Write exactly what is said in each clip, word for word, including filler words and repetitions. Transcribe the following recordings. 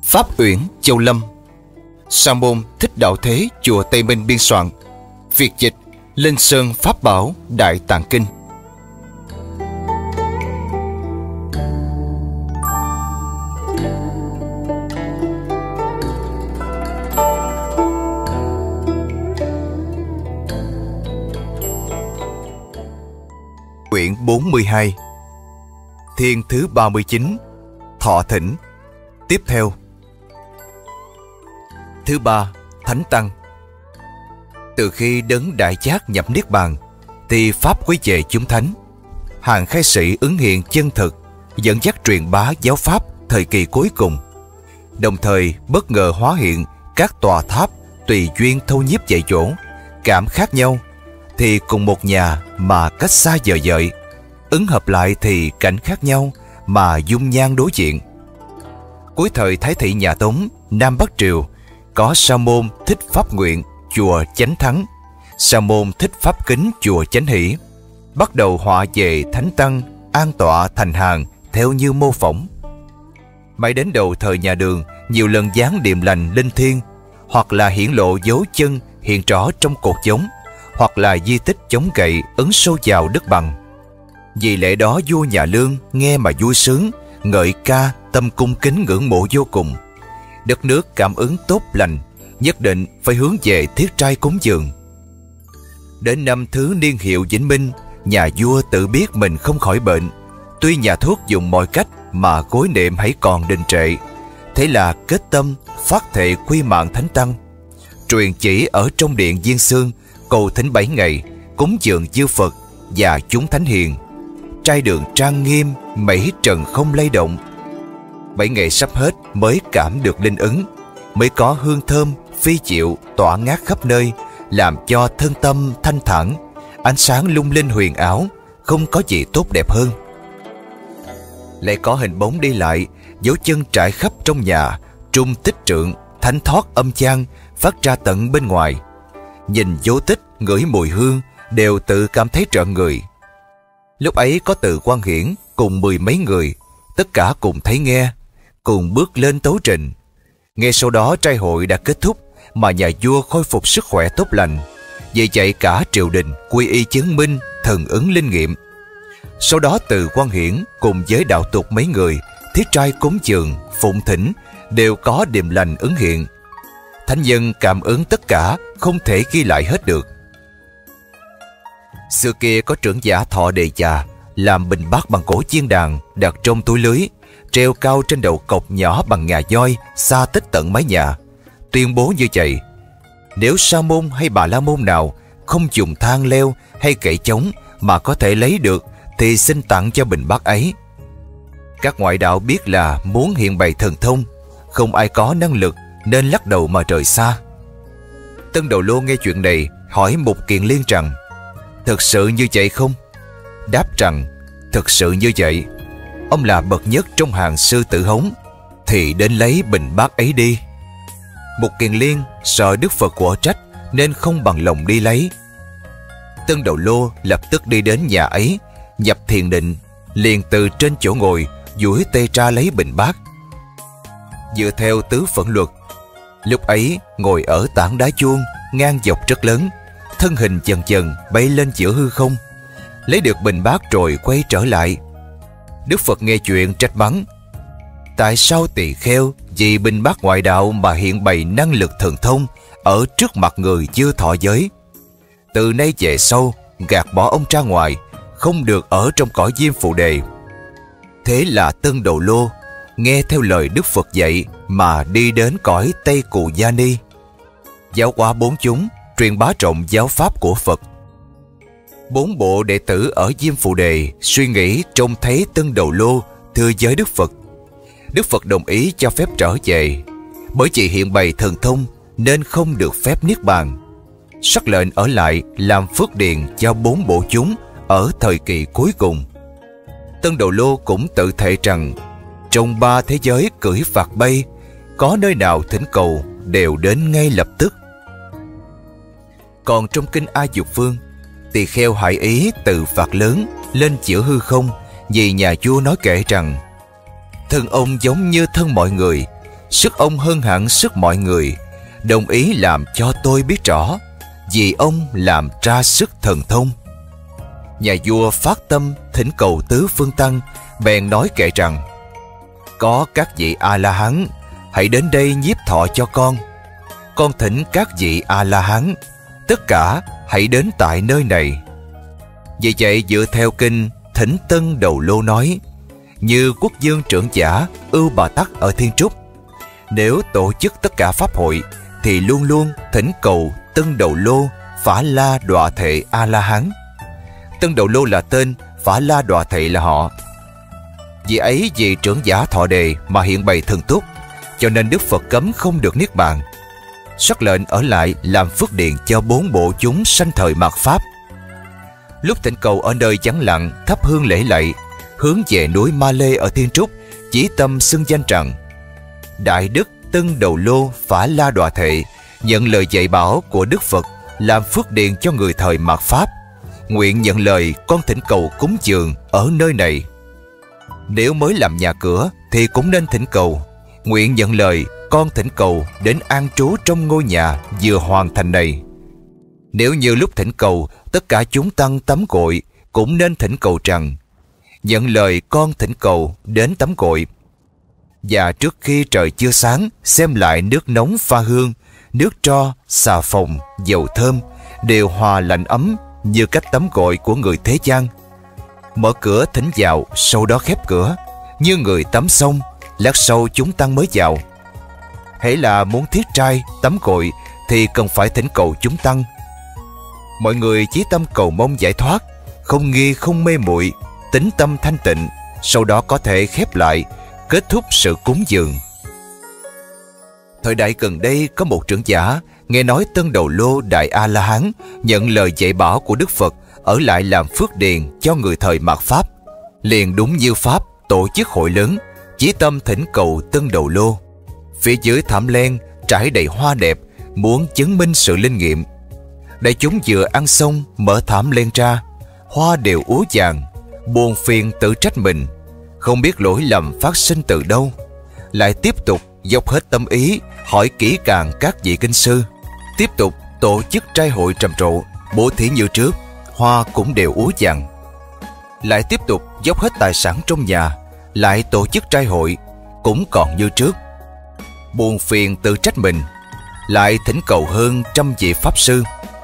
Pháp Uyển, Châu Lâm. Sa môn Thích Đạo Thế, chùa Tây Minh biên soạn. Việt dịch Linh Sơn Pháp Bảo Đại Tạng Kinh. Quyển bốn mươi hai. Thiên thứ ba mươi chín. Thọ Thỉnh. Tiếp theo. Thứ ba, Thánh Tăng. Từ khi Đấng Đại Giác nhập Niết Bàn, thì Pháp quay về chúng thánh. Hàng khai sĩ ứng hiện chân thực, dẫn dắt truyền bá giáo Pháp thời kỳ cuối cùng. Đồng thời bất ngờ hóa hiện các tòa tháp tùy duyên thâu nhiếp dạy dỗ, cảm khác nhau thì cùng một nhà mà cách xa vời vợi, ứng hợp lại thì cảnh khác nhau mà dung nhan đối diện. Cuối thời Thái Thị nhà Tống, Nam Bắc Triều, có Sa môn Thích Pháp Nguyện, chùa Chánh Thắng, Sa môn Thích Pháp Kính, chùa Chánh Hỷ, bắt đầu họa về Thánh Tăng an tọa thành hàng theo như mô phỏng. Mãi đến đầu thời nhà Đường, nhiều lần giáng điềm lành linh thiêng, hoặc là hiển lộ dấu chân hiện rõ trong cột giống, hoặc là di tích chống gậy ấn sâu vào đất bằng. Vì lẽ đó vua nhà Lương nghe mà vui sướng, ngợi ca, tâm cung kính ngưỡng mộ vô cùng. Đất nước cảm ứng tốt lành, nhất định phải hướng về thiết trai cúng dường. Đến năm thứ niên hiệu Vĩnh Minh, nhà vua tự biết mình không khỏi bệnh. Tuy nhà thuốc dùng mọi cách mà gối niệm hãy còn đình trệ, thế là kết tâm phát thệ quy mạng Thánh Tăng, truyền chỉ ở trong điện Diên Xương cầu thỉnh bảy ngày, cúng dường chư Phật và chúng thánh hiền. Trai đường trang nghiêm, mảy trần không lay động. Bảy ngày sắp hết mới cảm được linh ứng, mới có hương thơm phi diệu tỏa ngát khắp nơi, làm cho thân tâm thanh thản, ánh sáng lung linh huyền ảo, không có gì tốt đẹp hơn. Lại có hình bóng đi lại, dấu chân trải khắp trong nhà, trung tích trượng, thánh thoát âm chan phát ra tận bên ngoài. Nhìn dấu tích, ngửi mùi hương, đều tự cảm thấy trợn người. Lúc ấy có Từ Quan Hiển cùng mười mấy người, tất cả cùng thấy nghe, cùng bước lên tấu trình. Ngay sau đó trai hội đã kết thúc, mà nhà vua khôi phục sức khỏe tốt lành. Vì vậy cả triều đình quy y chứng minh thần ứng linh nghiệm. Sau đó Từ Quan Hiển cùng với đạo tục mấy người thiết trai cúng dường, phụng thỉnh đều có điềm lành ứng hiện. Thánh nhân cảm ứng tất cả, không thể ghi lại hết được. Xưa kia có trưởng giả Thọ Đề Già làm bình bát bằng gỗ chiên đàn, đặt trong túi lưới, treo cao trên đầu cọc nhỏ bằng ngà voi, xa tích tận mái nhà, tuyên bố như vậy: nếu sa môn hay bà la môn nào không dùng thang leo hay gậy chống mà có thể lấy được, thì xin tặng cho bình bát ấy. Các ngoại đạo biết là muốn hiện bày thần thông, không ai có năng lực nên lắc đầu mà rời xa. Tân Đầu Lô nghe chuyện này hỏi Mục Kiền Liên rằng: thực sự như vậy không? Đáp rằng: thực sự như vậy. Ông là bậc nhất trong hàng sư tử hống, thì đến lấy bình bát ấy đi. Mục Kiền Liên sợ Đức Phật quở trách nên không bằng lòng đi lấy. Tân Đầu Lô lập tức đi đến nhà ấy, nhập thiền định, liền từ trên chỗ ngồi duỗi tay ra lấy bình bát. Dựa theo tứ phận luật, lúc ấy ngồi ở tảng đá chuông ngang dọc rất lớn, thân hình dần dần bay lên giữa hư không, lấy được bình bát rồi quay trở lại. Đức Phật nghe chuyện trách mắng: tại sao tỳ kheo vì bình bát ngoại đạo mà hiện bày năng lực thần thông ở trước mặt người chưa thọ giới? Từ nay về sau gạt bỏ ông ra ngoài, không được ở trong cõi Diêm Phù Đề. Thế là Tân Đầu Lô nghe theo lời Đức Phật dạy mà đi đến cõi Tây Cù Gia Ni, giáo hóa bốn chúng, truyền bá rộng giáo pháp của Phật. Bốn bộ đệ tử ở Diêm Phù Đề suy nghĩ trông thấy Tân Đầu Lô thưa với Đức Phật. Đức Phật đồng ý cho phép trở về, bởi vì hiện bày thần thông nên không được phép niết bàn. Sắc lệnh ở lại làm phước điền cho bốn bộ chúng ở thời kỳ cuối cùng. Tân Đầu Lô cũng tự thệ rằng trong ba thế giới cưỡi phạt bay, có nơi nào thỉnh cầu đều đến ngay lập tức. Còn trong kinh A Dục Phương, tỳ kheo hại ý từ phạt lớn lên giữa hư không, vì nhà vua nói kể rằng thân ông giống như thân mọi người, sức ông hơn hẳn sức mọi người, đồng ý làm cho tôi biết rõ, vì ông làm ra sức thần thông. Nhà vua phát tâm thỉnh cầu tứ phương tăng, bèn nói kệ rằng: có các vị A-la-hán hãy đến đây nhiếp thọ cho con. Con thỉnh các vị A-la-hán tất cả hãy đến tại nơi này. Vì vậy dựa theo kinh Thỉnh Tân Đầu Lô nói, như quốc vương trưởng giả Ưu Bà Tắc ở Thiên Trúc, nếu tổ chức tất cả pháp hội thì luôn luôn thỉnh cầu Tân Đầu Lô Phả La Đọa Thệ A-la-hán. Tân Đầu Lô là tên, Phả La Đọa Thệ là họ. Vì ấy vì trưởng giả thọ đề mà hiện bày thần túc, cho nên Đức Phật cấm không được niết bàn, sắc lệnh ở lại làm phước điền cho bốn bộ chúng sanh thời mạt Pháp. Lúc thỉnh cầu ở nơi vắng lặng, thắp hương lễ lạy, hướng về núi Ma Lê ở Thiên Trúc, chỉ tâm xưng danh rằng: Đại Đức Tân Đầu Lô Phả La Đọa Thệ nhận lời dạy bảo của Đức Phật làm phước điền cho người thời mạt Pháp, nguyện nhận lời con thỉnh cầu cúng dường ở nơi này. Nếu mới làm nhà cửa thì cũng nên thỉnh cầu, nguyện nhận lời con thỉnh cầu đến an trú trong ngôi nhà vừa hoàn thành này. Nếu như lúc thỉnh cầu tất cả chúng tăng tắm cội, cũng nên thỉnh cầu rằng: nhận lời con thỉnh cầu đến tắm cội. Và trước khi trời chưa sáng, xem lại nước nóng pha hương, nước tro, xà phòng, dầu thơm đều hòa lạnh ấm như cách tắm cội của người thế gian. Mở cửa thỉnh vào, sau đó khép cửa, như người tắm xong, lát sau chúng tăng mới vào. Hễ là muốn thiết trai tắm cội thì cần phải thỉnh cầu chúng tăng. Mọi người chí tâm cầu mong giải thoát, không nghi không mê muội, tính tâm thanh tịnh, sau đó có thể khép lại, kết thúc sự cúng dường. Thời đại gần đây có một trưởng giả nghe nói Tân Đầu Lô Đại A-la-hán nhận lời dạy bảo của Đức Phật ở lại làm phước điền cho người thời mạt Pháp, liền đúng như Pháp tổ chức hội lớn, chí tâm thỉnh cầu Tân Đầu Lô. Phía dưới thảm len trải đầy hoa đẹp, muốn chứng minh sự linh nghiệm. Đại chúng vừa ăn xong, mở thảm len ra, hoa đều úa vàng, buồn phiền tự trách mình, không biết lỗi lầm phát sinh từ đâu. Lại tiếp tục dốc hết tâm ý hỏi kỹ càng các vị kinh sư, tiếp tục tổ chức trai hội trầm trộ, bố thí như trước, hoa cũng đều úa vàng. Lại tiếp tục dốc hết tài sản trong nhà, lại tổ chức trai hội, cũng còn như trước. Buồn phiền tự trách mình, lại thỉnh cầu hơn trăm vị pháp sư,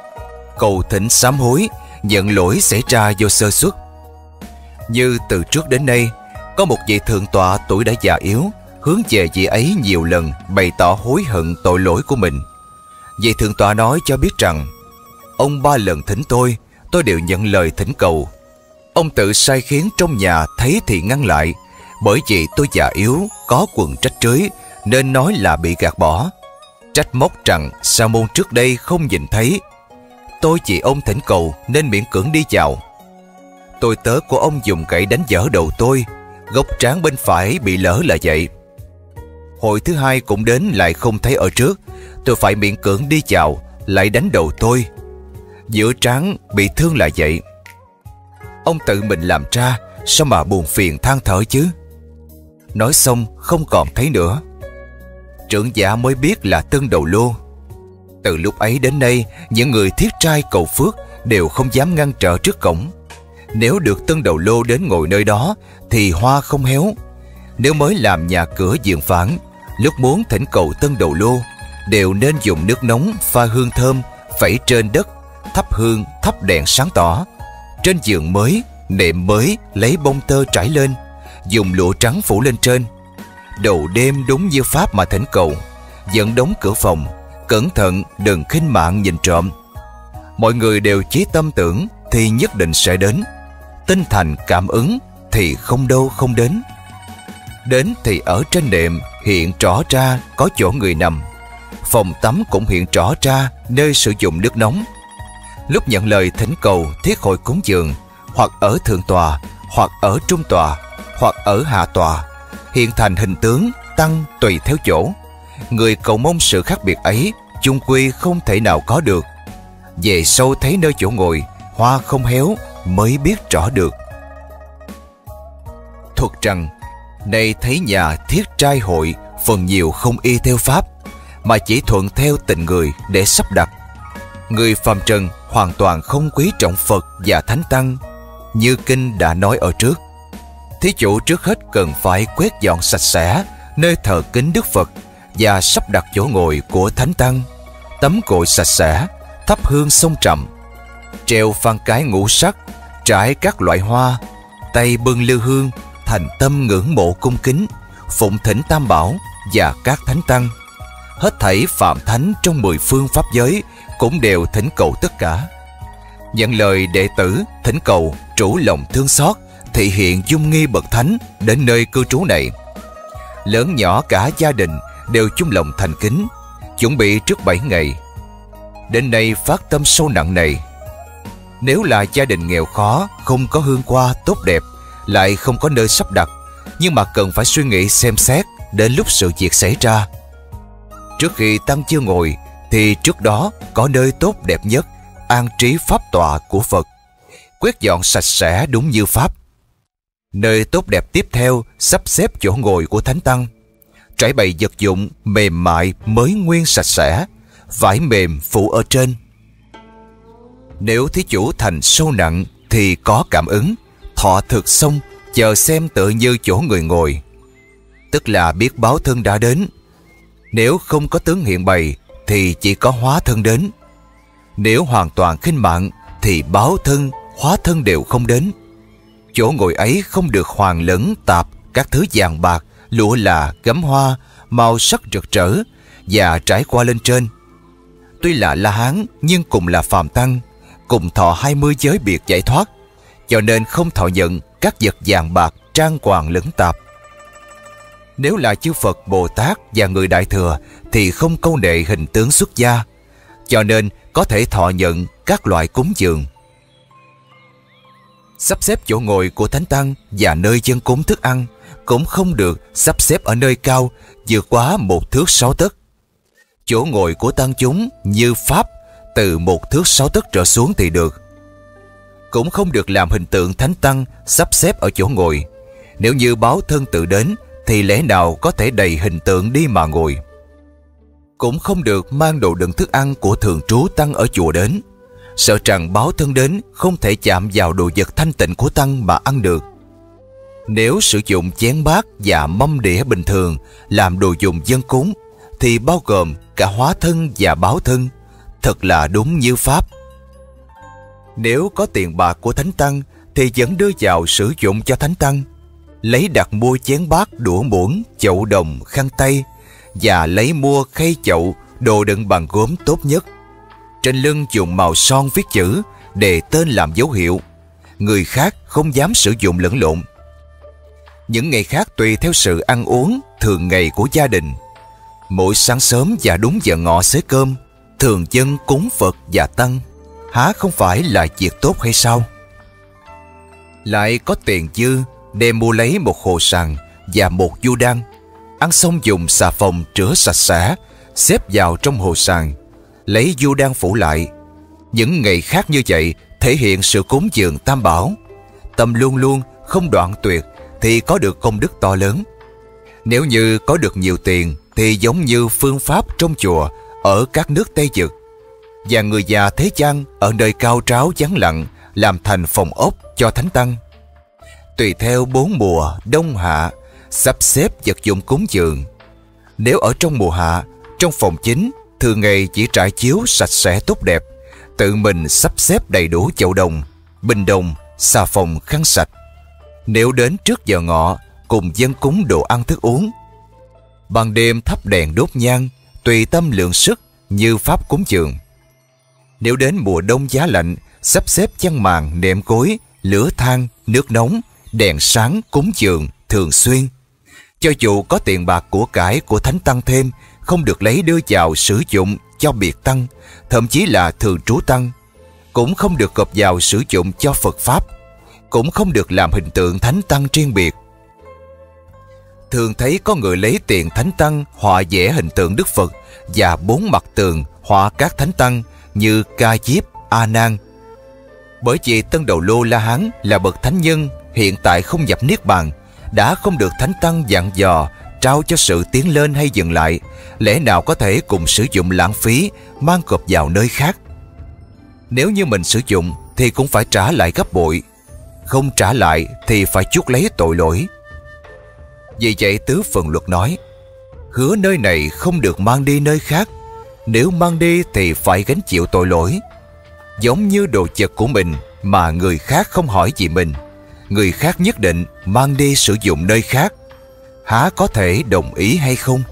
cầu thỉnh sám hối, nhận lỗi xảy ra do sơ suất. Như từ trước đến nay, có một vị thượng tọa tuổi đã già yếu, hướng về vị ấy nhiều lần bày tỏ hối hận tội lỗi của mình. Vị thượng tọa nói cho biết rằng: ông ba lần thỉnh tôi, tôi đều nhận lời thỉnh cầu. Ông tự sai khiến trong nhà thấy thì ngăn lại, bởi vì tôi già yếu, có quần trách trưới, nên nói là bị gạt bỏ. Trách móc rằng sa môn trước đây không nhìn thấy. Tôi chỉ ông thỉnh cầu nên miễn cưỡng đi vào. Tôi tớ của ông dùng gậy đánh vỡ đầu tôi, gốc trán bên phải bị lỡ là vậy. Hồi thứ hai cũng đến lại không thấy ở trước, tôi phải miễn cưỡng đi vào, lại đánh đầu tôi. Giữa trán bị thương là vậy. Ông tự mình làm ra, sao mà buồn phiền than thở chứ? Nói xong không còn thấy nữa. Trưởng giả mới biết là Tân Đầu Lô. Từ lúc ấy đến nay, những người thiết trai cầu phước đều không dám ngăn trở trước cổng. Nếu được Tân Đầu Lô đến ngồi nơi đó thì hoa không héo. Nếu mới làm nhà cửa giường phản, lúc muốn thỉnh cầu Tân Đầu Lô đều nên dùng nước nóng pha hương thơm, phẩy trên đất, thắp hương thắp đèn sáng tỏ. Trên giường mới, nệm mới lấy bông tơ trải lên, dùng lụa trắng phủ lên trên. Đầu đêm đúng như pháp mà thỉnh cầu, dẫn đóng cửa phòng, cẩn thận đừng khinh mạng nhìn trộm. Mọi người đều chí tâm tưởng thì nhất định sẽ đến, tinh thành cảm ứng thì không đâu không đến. Đến thì ở trên nệm hiện rõ ra có chỗ người nằm, phòng tắm cũng hiện rõ ra nơi sử dụng nước nóng. Lúc nhận lời thỉnh cầu thiết hội cúng dường, hoặc ở thượng tòa, hoặc ở trung tòa, hoặc ở hạ tòa, hiện thành hình tướng tăng tùy theo chỗ. Người cầu mong sự khác biệt ấy chung quy không thể nào có được. Về sâu thấy nơi chỗ ngồi hoa không héo mới biết rõ được. Thuật rằng: nay thấy nhà thiết trai hội, phần nhiều không y theo pháp, mà chỉ thuận theo tình người để sắp đặt. Người phàm trần hoàn toàn không quý trọng Phật và Thánh Tăng. Như kinh đã nói ở trước, thí chủ trước hết cần phải quét dọn sạch sẽ nơi thờ kính Đức Phật và sắp đặt chỗ ngồi của Thánh Tăng, tắm gội sạch sẽ, thắp hương xông trầm, treo phan cái ngũ sắc, trải các loại hoa, tay bưng lư hương, thành tâm ngưỡng mộ cung kính, phụng thỉnh Tam Bảo và các Thánh Tăng. Hết thảy phạm thánh trong mười phương pháp giới cũng đều thỉnh cầu tất cả. Nhận lời đệ tử thỉnh cầu trũ lòng thương xót, thị hiện dung nghi bậc thánh đến nơi cư trú này. Lớn nhỏ cả gia đình đều chung lòng thành kính, chuẩn bị trước bảy ngày. Đến nay phát tâm sâu nặng này. Nếu là gia đình nghèo khó, không có hương hoa tốt đẹp, lại không có nơi sắp đặt, nhưng mà cần phải suy nghĩ xem xét đến lúc sự việc xảy ra. Trước khi tăng chưa ngồi thì trước đó có nơi tốt đẹp nhất, an trí pháp tọa của Phật, quét dọn sạch sẽ đúng như pháp. Nơi tốt đẹp tiếp theo sắp xếp chỗ ngồi của Thánh Tăng, trải bày vật dụng mềm mại mới nguyên sạch sẽ, vải mềm phủ ở trên. Nếu thí chủ thành sâu nặng thì có cảm ứng, thọ thực xong chờ xem tự như chỗ người ngồi, tức là biết báo thân đã đến. Nếu không có tướng hiện bày thì chỉ có hóa thân đến. Nếu hoàn toàn khinh mạng thì báo thân, hóa thân đều không đến. Chỗ ngồi ấy không được hoàng lẫn tạp các thứ vàng bạc, lụa là, gấm hoa, màu sắc rực rỡ và trải qua lên trên. Tuy là La Hán nhưng cùng là phàm tăng, cùng thọ hai mươi giới biệt giải thoát, cho nên không thọ nhận các vật vàng bạc trang hoàng lẫn tạp. Nếu là chư Phật, Bồ Tát và người Đại Thừa thì không câu nệ hình tướng xuất gia, cho nên có thể thọ nhận các loại cúng dường. Sắp xếp chỗ ngồi của Thánh Tăng và nơi dân cúng thức ăn cũng không được sắp xếp ở nơi cao vượt quá một thước sáu tấc. Chỗ ngồi của tăng chúng như pháp từ một thước sáu tấc trở xuống thì được. Cũng không được làm hình tượng Thánh Tăng sắp xếp ở chỗ ngồi. Nếu như báo thân tự đến thì lẽ nào có thể đầy hình tượng đi mà ngồi. Cũng không được mang đồ đựng thức ăn của thường trú tăng ở chùa đến, sợ rằng báo thân đến không thể chạm vào đồ vật thanh tịnh của tăng mà ăn được. Nếu sử dụng chén bát và mâm đĩa bình thường làm đồ dùng dân cúng thì bao gồm cả hóa thân và báo thân, thật là đúng như pháp. Nếu có tiền bạc của Thánh Tăng thì vẫn đưa vào sử dụng cho Thánh Tăng, lấy đặt mua chén bát, đũa muỗng, chậu đồng, khăn tay, và lấy mua khay chậu, đồ đựng bằng gốm tốt nhất. Trên lưng dùng màu son viết chữ, đề tên làm dấu hiệu. Người khác không dám sử dụng lẫn lộn. Những ngày khác tùy theo sự ăn uống thường ngày của gia đình. Mỗi sáng sớm và đúng giờ ngọ xế cơm, thường dân cúng Phật và Tăng, há không phải là việc tốt hay sao? Lại có tiền dư đem mua lấy một hồ sàng và một du đăng, ăn xong dùng xà phòng rửa sạch sẽ, xếp vào trong hồ sàng, lấy du đăng phủ lại. Những ngày khác như vậy thể hiện sự cúng dường Tam Bảo. Tâm luôn luôn không đoạn tuyệt thì có được công đức to lớn. Nếu như có được nhiều tiền thì giống như phương pháp trong chùa ở các nước Tây Dực, và người già thế gian ở nơi cao tráo vắng lặng làm thành phòng ốc cho Thánh Tăng. Tùy theo bốn mùa đông hạ sắp xếp vật dụng cúng dường. Nếu ở trong mùa hạ, trong phòng chính thường ngày chỉ trải chiếu sạch sẽ tốt đẹp, tự mình sắp xếp đầy đủ chậu đồng, bình đồng, xà phòng, khăn sạch. Nếu đến trước giờ ngọ cùng dân cúng đồ ăn thức uống. Ban đêm thắp đèn đốt nhang, tùy tâm lượng sức như pháp cúng dường. Nếu đến mùa đông giá lạnh, sắp xếp chăn màn, nệm gối, lửa than, nước nóng, đèn sáng cúng dường thường xuyên. Cho dù có tiền bạc của cải của Thánh Tăng thêm, không được lấy đưa vào sử dụng cho biệt tăng, thậm chí là thường trú tăng. Cũng không được gộp vào sử dụng cho Phật Pháp. Cũng không được làm hình tượng Thánh Tăng riêng biệt. Thường thấy có người lấy tiền Thánh Tăng họa vẽ hình tượng Đức Phật và bốn mặt tường họa các Thánh Tăng như Ca Diếp, A Nan. Bởi vì Tân Đầu Lô La Hán là bậc thánh nhân hiện tại không nhập niết bàn, đã không được Thánh Tăng dặn dò trao cho sự tiến lên hay dừng lại, lẽ nào có thể cùng sử dụng lãng phí, mang cọp vào nơi khác? Nếu như mình sử dụng thì cũng phải trả lại gấp bội, không trả lại thì phải chuốc lấy tội lỗi. Vì vậy tứ phần luật nói, hứa nơi này không được mang đi nơi khác, nếu mang đi thì phải gánh chịu tội lỗi. Giống như đồ vật của mình mà người khác không hỏi gì mình, người khác nhất định mang đi sử dụng nơi khác, há có thể đồng ý hay không?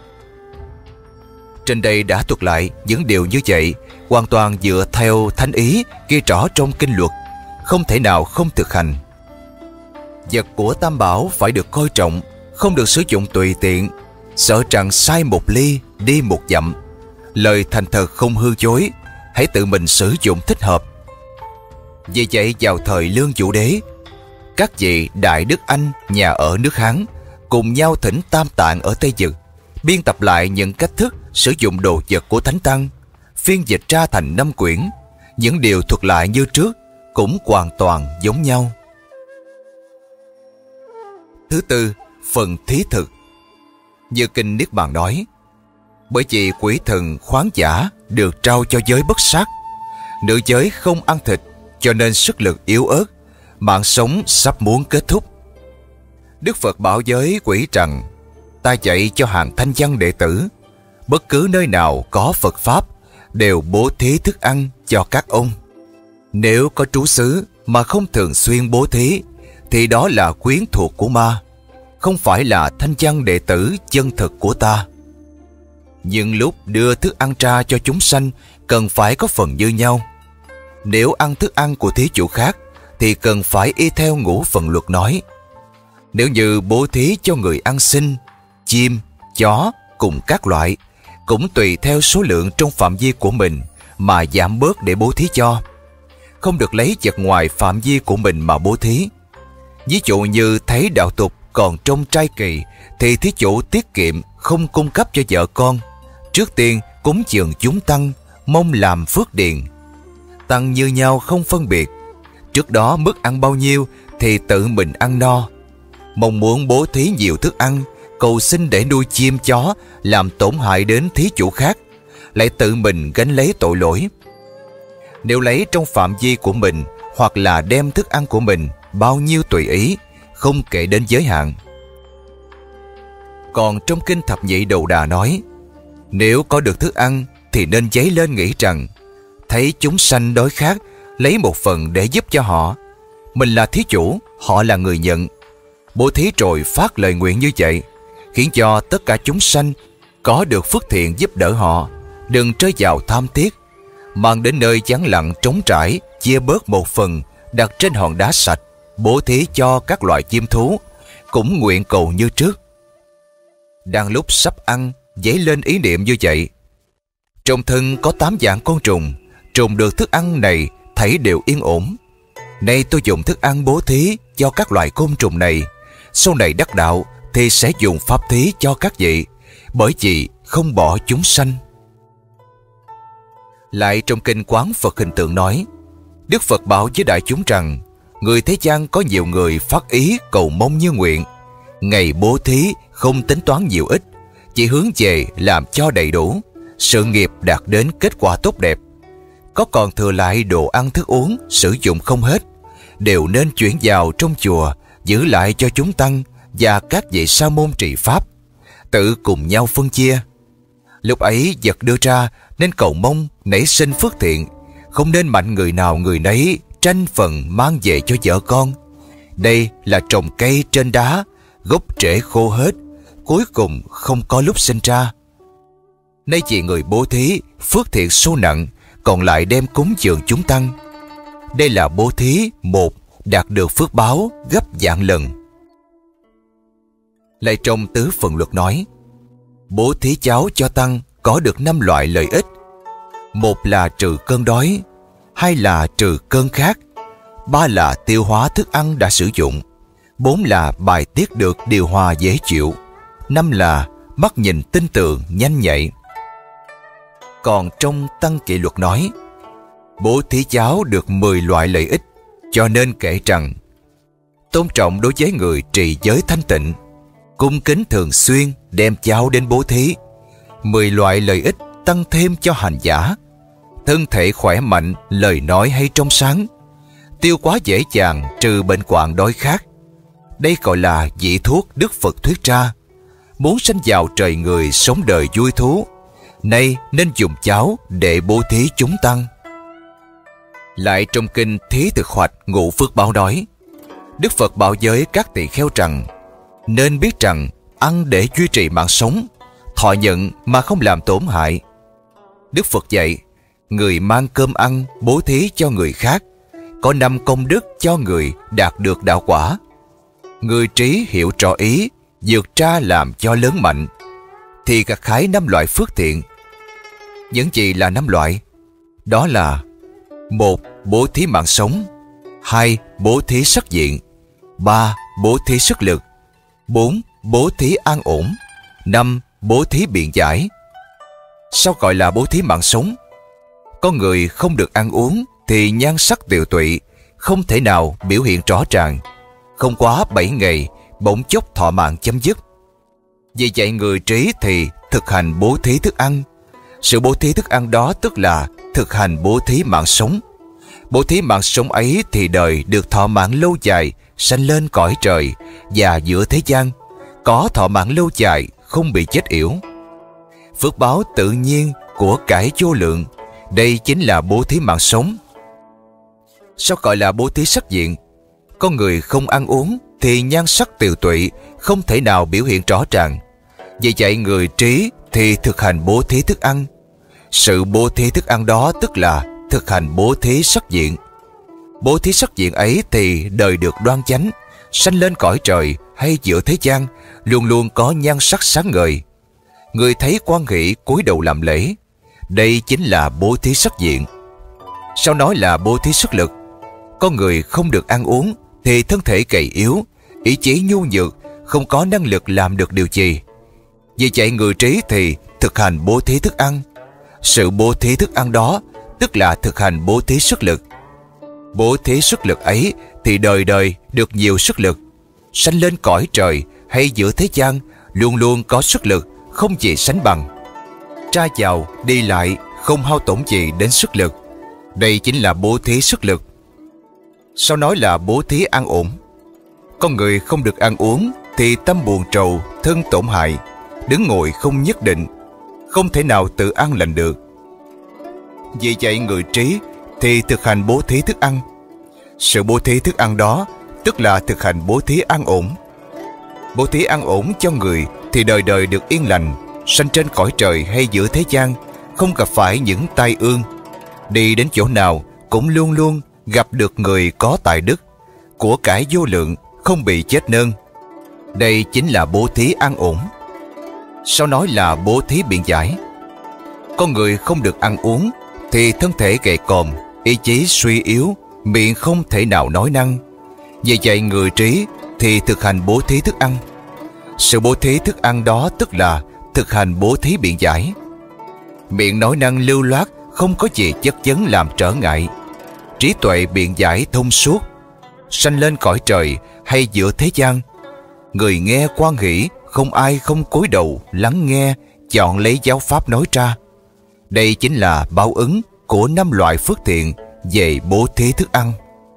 Trên đây đã thuật lại những điều như vậy hoàn toàn dựa theo thánh ý ghi rõ trong kinh luật, không thể nào không thực hành. Vật của Tam Bảo phải được coi trọng, không được sử dụng tùy tiện, sợ rằng sai một ly đi một dặm. Lời thành thật không hư dối, hãy tự mình sử dụng thích hợp. Vì vậy vào thời Lương Vũ Đế, các vị Đại Đức Anh nhà ở nước Hán cùng nhau thỉnh Tam Tạng ở Tây Dực, biên tập lại những cách thức sử dụng đồ vật của Thánh Tăng, phiên dịch ra thành năm quyển. Những điều thuật lại như trước cũng hoàn toàn giống nhau. Thứ tư, phần thí thực. Như kinh Niết Bàn nói, bởi vì quỷ thần khoáng giả được trao cho giới bất sát, nữ giới không ăn thịt, cho nên sức lực yếu ớt, mạng sống sắp muốn kết thúc. Đức Phật bảo giới quỷ rằng, ta dạy cho hàng thanh văn đệ tử, bất cứ nơi nào có Phật Pháp đều bố thí thức ăn cho các ông. Nếu có trú xứ mà không thường xuyên bố thí thì đó là quyến thuộc của ma, không phải là thanh văn đệ tử chân thực của ta. Nhưng lúc đưa thức ăn ra cho chúng sanh cần phải có phần như nhau. Nếu ăn thức ăn của thí chủ khác thì cần phải y theo ngũ phần luật nói. Nếu như bố thí cho người ăn xin, chim, chó cùng các loại, cũng tùy theo số lượng trong phạm vi của mình mà giảm bớt để bố thí cho. Không được lấy vật ngoài phạm vi của mình mà bố thí. Ví dụ như thấy đạo tục còn trong trai kỳ thì thí chủ tiết kiệm không cung cấp cho vợ con. Trước tiên cúng dường chúng tăng, mong làm phước điền. Tăng như nhau không phân biệt. Trước đó mức ăn bao nhiêu thì tự mình ăn no. Mong muốn bố thí nhiều thức ăn, cầu xin để nuôi chim chó làm tổn hại đến thí chủ khác, lại tự mình gánh lấy tội lỗi. Nếu lấy trong phạm vi của mình hoặc là đem thức ăn của mình bao nhiêu tùy ý, không kể đến giới hạn. Còn trong kinh Thập Nhị Đầu Đà nói, nếu có được thức ăn thì nên dấy lên nghĩ rằng, thấy chúng sanh đói khát, lấy một phần để giúp cho họ. Mình là thí chủ, họ là người nhận. Bố thí rồi phát lời nguyện như vậy, khiến cho tất cả chúng sanh có được phước thiện giúp đỡ họ, đừng rơi vào tham tiếc. Mang đến nơi vắng lặng trống trải, chia bớt một phần, đặt trên hòn đá sạch, bố thí cho các loài chim thú, cũng nguyện cầu như trước. Đang lúc sắp ăn, dấy lên ý niệm như vậy. Trong thân có tám vạn con trùng, trùng được thức ăn này thấy đều yên ổn. Nay tôi dùng thức ăn bố thí cho các loài côn trùng này, sau này đắc đạo thì sẽ dùng pháp thí cho các vị, bởi vì không bỏ chúng sanh. Lại trong kinh Quán Phật Hình Tượng nói, Đức Phật bảo với đại chúng rằng, người thế gian có nhiều người phát ý cầu mong như nguyện, ngày bố thí không tính toán nhiều ít, chỉ hướng về làm cho đầy đủ, sự nghiệp đạt đến kết quả tốt đẹp. Có còn thừa lại đồ ăn thức uống sử dụng không hết, đều nên chuyển vào trong chùa, giữ lại cho chúng tăng và các vị sa môn trì pháp, tự cùng nhau phân chia. Lúc ấy vật đưa ra nên cầu mong nảy sinh phước thiện, không nên mạnh người nào người nấy tranh phần mang về cho vợ con. Đây là trồng cây trên đá, gốc rễ khô hết, cuối cùng không có lúc sinh ra. Nay vì người bố thí, phước thiện số nặng, còn lại đem cúng dường chúng tăng. Đây là bố thí một, đạt được phước báo gấp vạn lần. Lại trong tứ phần luật nói, bố thí cháo cho tăng có được năm loại lợi ích. Một là trừ cơn đói, hai là trừ cơn khát, ba là tiêu hóa thức ăn đã sử dụng, bốn là bài tiết được điều hòa dễ chịu, năm là mắt nhìn tinh tường nhanh nhạy. Còn trong Tăng Kỷ Luật nói, bố thí cháo được mười loại lợi ích, cho nên kể rằng, tôn trọng đối với người trì giới thanh tịnh, cung kính thường xuyên đem cháo đến bố thí. Mười loại lợi ích tăng thêm cho hành giả: thân thể khỏe mạnh, lời nói hay trong sáng, tiêu hóa dễ dàng, trừ bệnh hoạn đói khát. Đây gọi là vị thuốc Đức Phật thuyết ra. Muốn sanh vào trời người, sống đời vui thú, nay nên dùng cháo để bố thí chúng tăng. Lại trong kinh Thí Thực Hoạch Ngũ Phước Báo nói, Đức Phật bảo với các tỳ kheo rằng nên biết rằng ăn để duy trì mạng sống, thọ nhận mà không làm tổn hại. Đức Phật dạy, người mang cơm ăn bố thí cho người khác, có năm công đức cho người đạt được đạo quả. Người trí hiểu rõ ý, vượt ra làm cho lớn mạnh, thì gặt hái năm loại phước thiện. Những gì là năm loại? Đó là: một. Bố thí mạng sống. Hai. Bố thí sắc diện. Ba. Bố thí sức lực. Bốn. Bố thí an ổn. Năm. Bố thí biện giải. Sao gọi là bố thí mạng sống? Con người không được ăn uống thì nhan sắc tiều tụy, không thể nào biểu hiện rõ ràng. Không quá bảy ngày, bỗng chốc thọ mạng chấm dứt. Vì vậy người trí thì thực hành bố thí thức ăn. Sự bố thí thức ăn đó tức là thực hành bố thí mạng sống. Bố thí mạng sống ấy thì đời được thọ mạng lâu dài, sanh lên cõi trời, và giữa thế gian có thọ mạng lâu dài, không bị chết yểu. Phước báo tự nhiên của cải vô lượng, đây chính là bố thí mạng sống. Sao gọi là bố thí sắc diện? Con người không ăn uống thì nhan sắc tiều tụy, không thể nào biểu hiện rõ ràng. Vì vậy người trí thì thực hành bố thí thức ăn. Sự bố thí thức ăn đó tức là thực hành bố thí sắc diện. Bố thí sắc diện ấy thì đời được đoan chánh, sanh lên cõi trời hay giữa thế gian, luôn luôn có nhan sắc sáng ngời. Người thấy quan hỷ cúi đầu làm lễ. Đây chính là bố thí sắc diện. Sao nói là bố thí sức lực? Con người không được ăn uống thì thân thể gầy yếu, ý chí nhu nhược, không có năng lực làm được điều gì. Vì vậy người trí thì thực hành bố thí thức ăn. Sự bố thí thức ăn đó tức là thực hành bố thí sức lực. Bố thí sức lực ấy thì đời đời được nhiều sức lực, sanh lên cõi trời hay giữa thế gian, luôn luôn có sức lực, không gì sánh bằng. Ra vào, đi lại, không hao tổn gì đến sức lực. Đây chính là bố thí sức lực. Sao nói là bố thí an ổn? Con người không được ăn uống thì tâm buồn trầu, thân tổn hại, đứng ngồi không nhất định, không thể nào tự an lành được. Vì vậy người trí thì thực hành bố thí thức ăn. Sự bố thí thức ăn đó tức là thực hành bố thí an ổn. Bố thí an ổn cho người thì đời đời được yên lành, sanh trên cõi trời hay giữa thế gian, không gặp phải những tai ương. Đi đến chỗ nào cũng luôn luôn gặp được người có tài đức, của cải vô lượng, không bị chết nơn. Đây chính là bố thí an ổn. Sao nói là bố thí biện giải? Con người không được ăn uống thì thân thể gầy còm, ý chí suy yếu, miệng không thể nào nói năng. Vì vậy người trí thì thực hành bố thí thức ăn. Sự bố thí thức ăn đó tức là thực hành bố thí biện giải. Miệng nói năng lưu loát, không có gì chất vấn làm trở ngại. Trí tuệ biện giải thông suốt, sanh lên cõi trời hay giữa thế gian. Người nghe quan hỷ, không ai không cúi đầu lắng nghe, chọn lấy giáo pháp nói ra. Đây chính là báo ứng của năm loại phước thiện về bố thí thức ăn.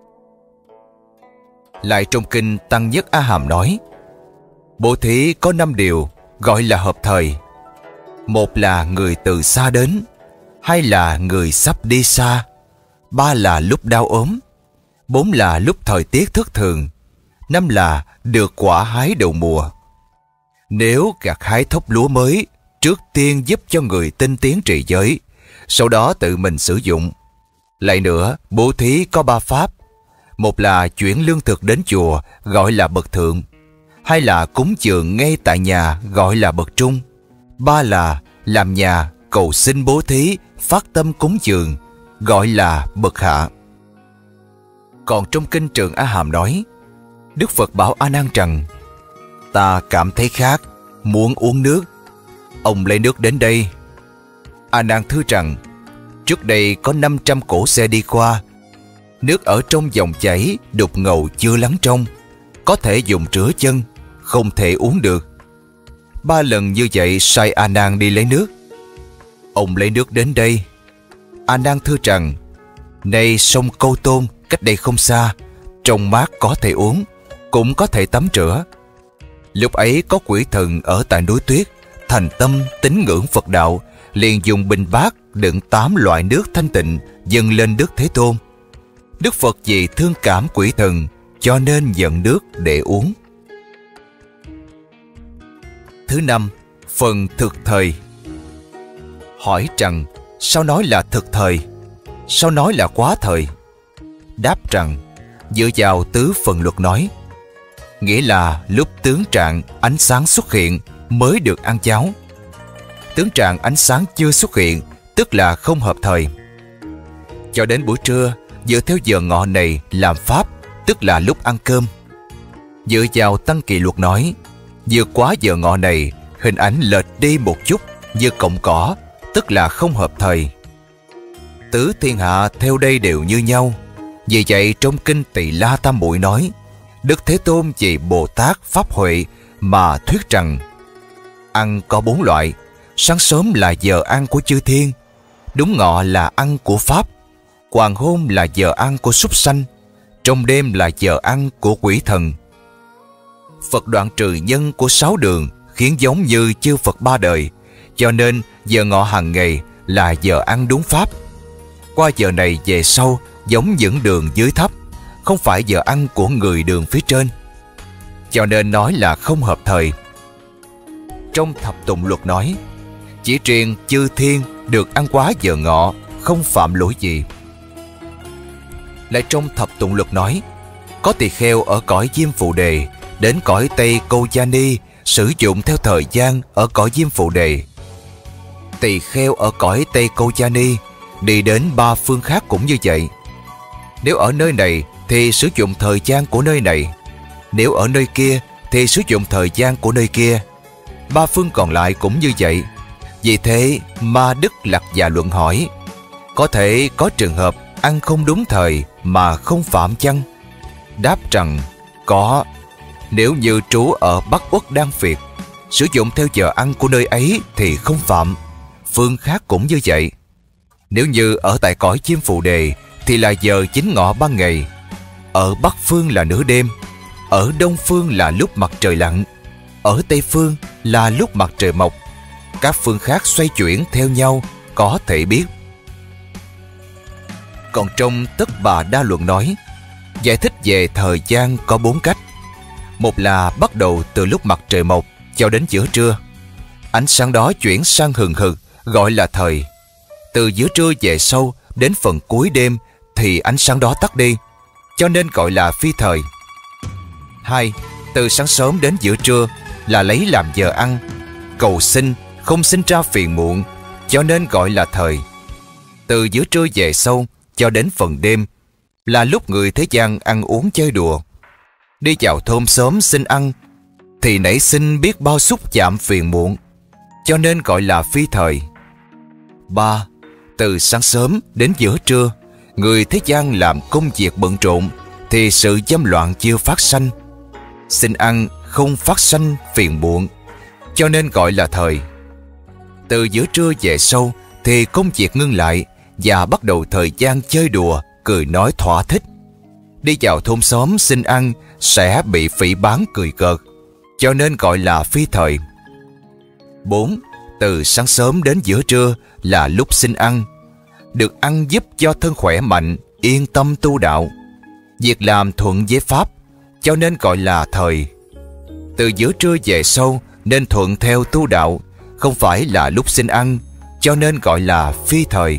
Lại trong kinh Tăng Nhất A Hàm nói, bố thí có năm điều gọi là hợp thời. Một là người từ xa đến, hai là người sắp đi xa, ba là lúc đau ốm, bốn là lúc thời tiết thất thường, năm là được quả hái đầu mùa. Nếu gặt hái thóc lúa mới, trước tiên giúp cho người tinh tiến trì giới, sau đó tự mình sử dụng. Lại nữa, bố thí có ba pháp. Một là chuyển lương thực đến chùa, gọi là bậc thượng. Hai là cúng dường ngay tại nhà, gọi là bậc trung. Ba là làm nhà, cầu xin bố thí, phát tâm cúng dường, gọi là bậc hạ. Còn trong kinh Trường A Hàm nói, Đức Phật bảo A Nan rằng, ta cảm thấy khát, muốn uống nước. Ông lấy nước đến đây. A Nan thưa rằng, trước đây có năm trăm cỗ xe đi qua, nước ở trong dòng chảy đục ngầu chưa lắng trong, có thể dùng rửa chân, không thể uống được. Ba lần như vậy sai A Nan đi lấy nước. Ông lấy nước đến đây. A Nan thưa rằng: Nay sông Câu Tôn cách đây không xa, trong mát có thể uống, cũng có thể tắm rửa. Lúc ấy có quỷ thần ở tại núi Tuyết, thành tâm tín ngưỡng Phật đạo, liền dùng bình bát đựng tám loại nước thanh tịnh dâng lên Đức Thế Tôn. Đức Phật vì thương cảm quỷ thần cho nên dẫn nước để uống. Thứ năm, phần thực thời. Hỏi rằng: sao nói là thực thời? Sao nói là quá thời? Đáp rằng: dựa vào tứ phần luật nói, nghĩa là lúc tướng trạng ánh sáng xuất hiện mới được ăn cháo. Tướng trạng ánh sáng chưa xuất hiện tức là không hợp thời. Cho đến buổi trưa, dựa theo giờ ngọ này làm pháp, tức là lúc ăn cơm. Dựa vào tăng kỳ luật nói, vượt quá giờ ngọ này, hình ảnh lệch đi một chút như cọng cỏ, tức là không hợp thời. Tứ thiên hạ theo đây đều như nhau. Vì vậy trong kinh Tỳ La Tam Muội nói, Đức Thế Tôn vì Bồ Tát Pháp Huệ mà thuyết rằng: ăn có bốn loại. Sáng sớm là giờ ăn của chư thiên, đúng ngọ là ăn của Pháp, hoàng hôn là giờ ăn của súc sanh, trong đêm là giờ ăn của quỷ thần. Phật đoạn trừ nhân của sáu đường, khiến giống như chư Phật ba đời, cho nên giờ ngọ hàng ngày là giờ ăn đúng Pháp. Qua giờ này về sau giống những đường dưới thấp, không phải giờ ăn của người đường phía trên, cho nên nói là không hợp thời. Trong thập tụng luật nói, chỉ riêng chư thiên được ăn quá giờ ngọ, không phạm lỗi gì. Lại trong thập tụng luật nói, có tỳ kheo ở cõi Diêm Phù Đề đến cõi Tây Câu Gia Ni sử dụng theo thời gian ở cõi Diêm Phù Đề. Tỳ kheo ở cõi Tây Câu Gia Ni đi đến ba phương khác cũng như vậy. Nếu ở nơi này thì sử dụng thời gian của nơi này, nếu ở nơi kia thì sử dụng thời gian của nơi kia. Ba phương còn lại cũng như vậy. Vì thế Ma Đức Lạc Già luận hỏi, có thể có trường hợp ăn không đúng thời mà không phạm chăng? Đáp rằng có. Nếu như trú ở Bắc Uất Đan Việt, sử dụng theo giờ ăn của nơi ấy thì không phạm. Phương khác cũng như vậy. Nếu như ở tại cõi Diêm Phù Đề thì là giờ chính ngọ ban ngày, ở Bắc phương là nửa đêm, ở Đông phương là lúc mặt trời lặn, ở Tây phương là lúc mặt trời mọc. Các phương khác xoay chuyển theo nhau, có thể biết. Còn trong Tất Bà Đa Luận nói, giải thích về thời gian có bốn cách. Một là bắt đầu từ lúc mặt trời mọc cho đến giữa trưa. Ánh sáng đó chuyển sang hừng hực, gọi là thời. Từ giữa trưa về sau đến phần cuối đêm thì ánh sáng đó tắt đi, cho nên gọi là phi thời. Hai, từ sáng sớm đến giữa trưa là lấy làm giờ ăn, cầu sinh, không sinh ra phiền muộn, cho nên gọi là thời. Từ giữa trưa về sau cho đến phần đêm là lúc người thế gian ăn uống chơi đùa. Đi vào thôn xóm xin ăn thì nảy sinh biết bao xúc chạm phiền muộn, cho nên gọi là phi thời. Ba, từ sáng sớm đến giữa trưa, người thế gian làm công việc bận rộn thì sự dâm loạn chưa phát sanh. Xin ăn không phát sanh phiền muộn, cho nên gọi là thời. Từ giữa trưa về sau thì công việc ngưng lại và bắt đầu thời gian chơi đùa, cười nói thỏa thích. Đi vào thôn xóm xin ăn sẽ bị phỉ báng cười cợt, cho nên gọi là phi thời. Bốn, từ sáng sớm đến giữa trưa là lúc xin ăn. Được ăn giúp cho thân khỏe mạnh, yên tâm tu đạo. Việc làm thuận với Pháp, cho nên gọi là thời. Từ giữa trưa về sau nên thuận theo tu đạo, không phải là lúc xin ăn, cho nên gọi là phi thời.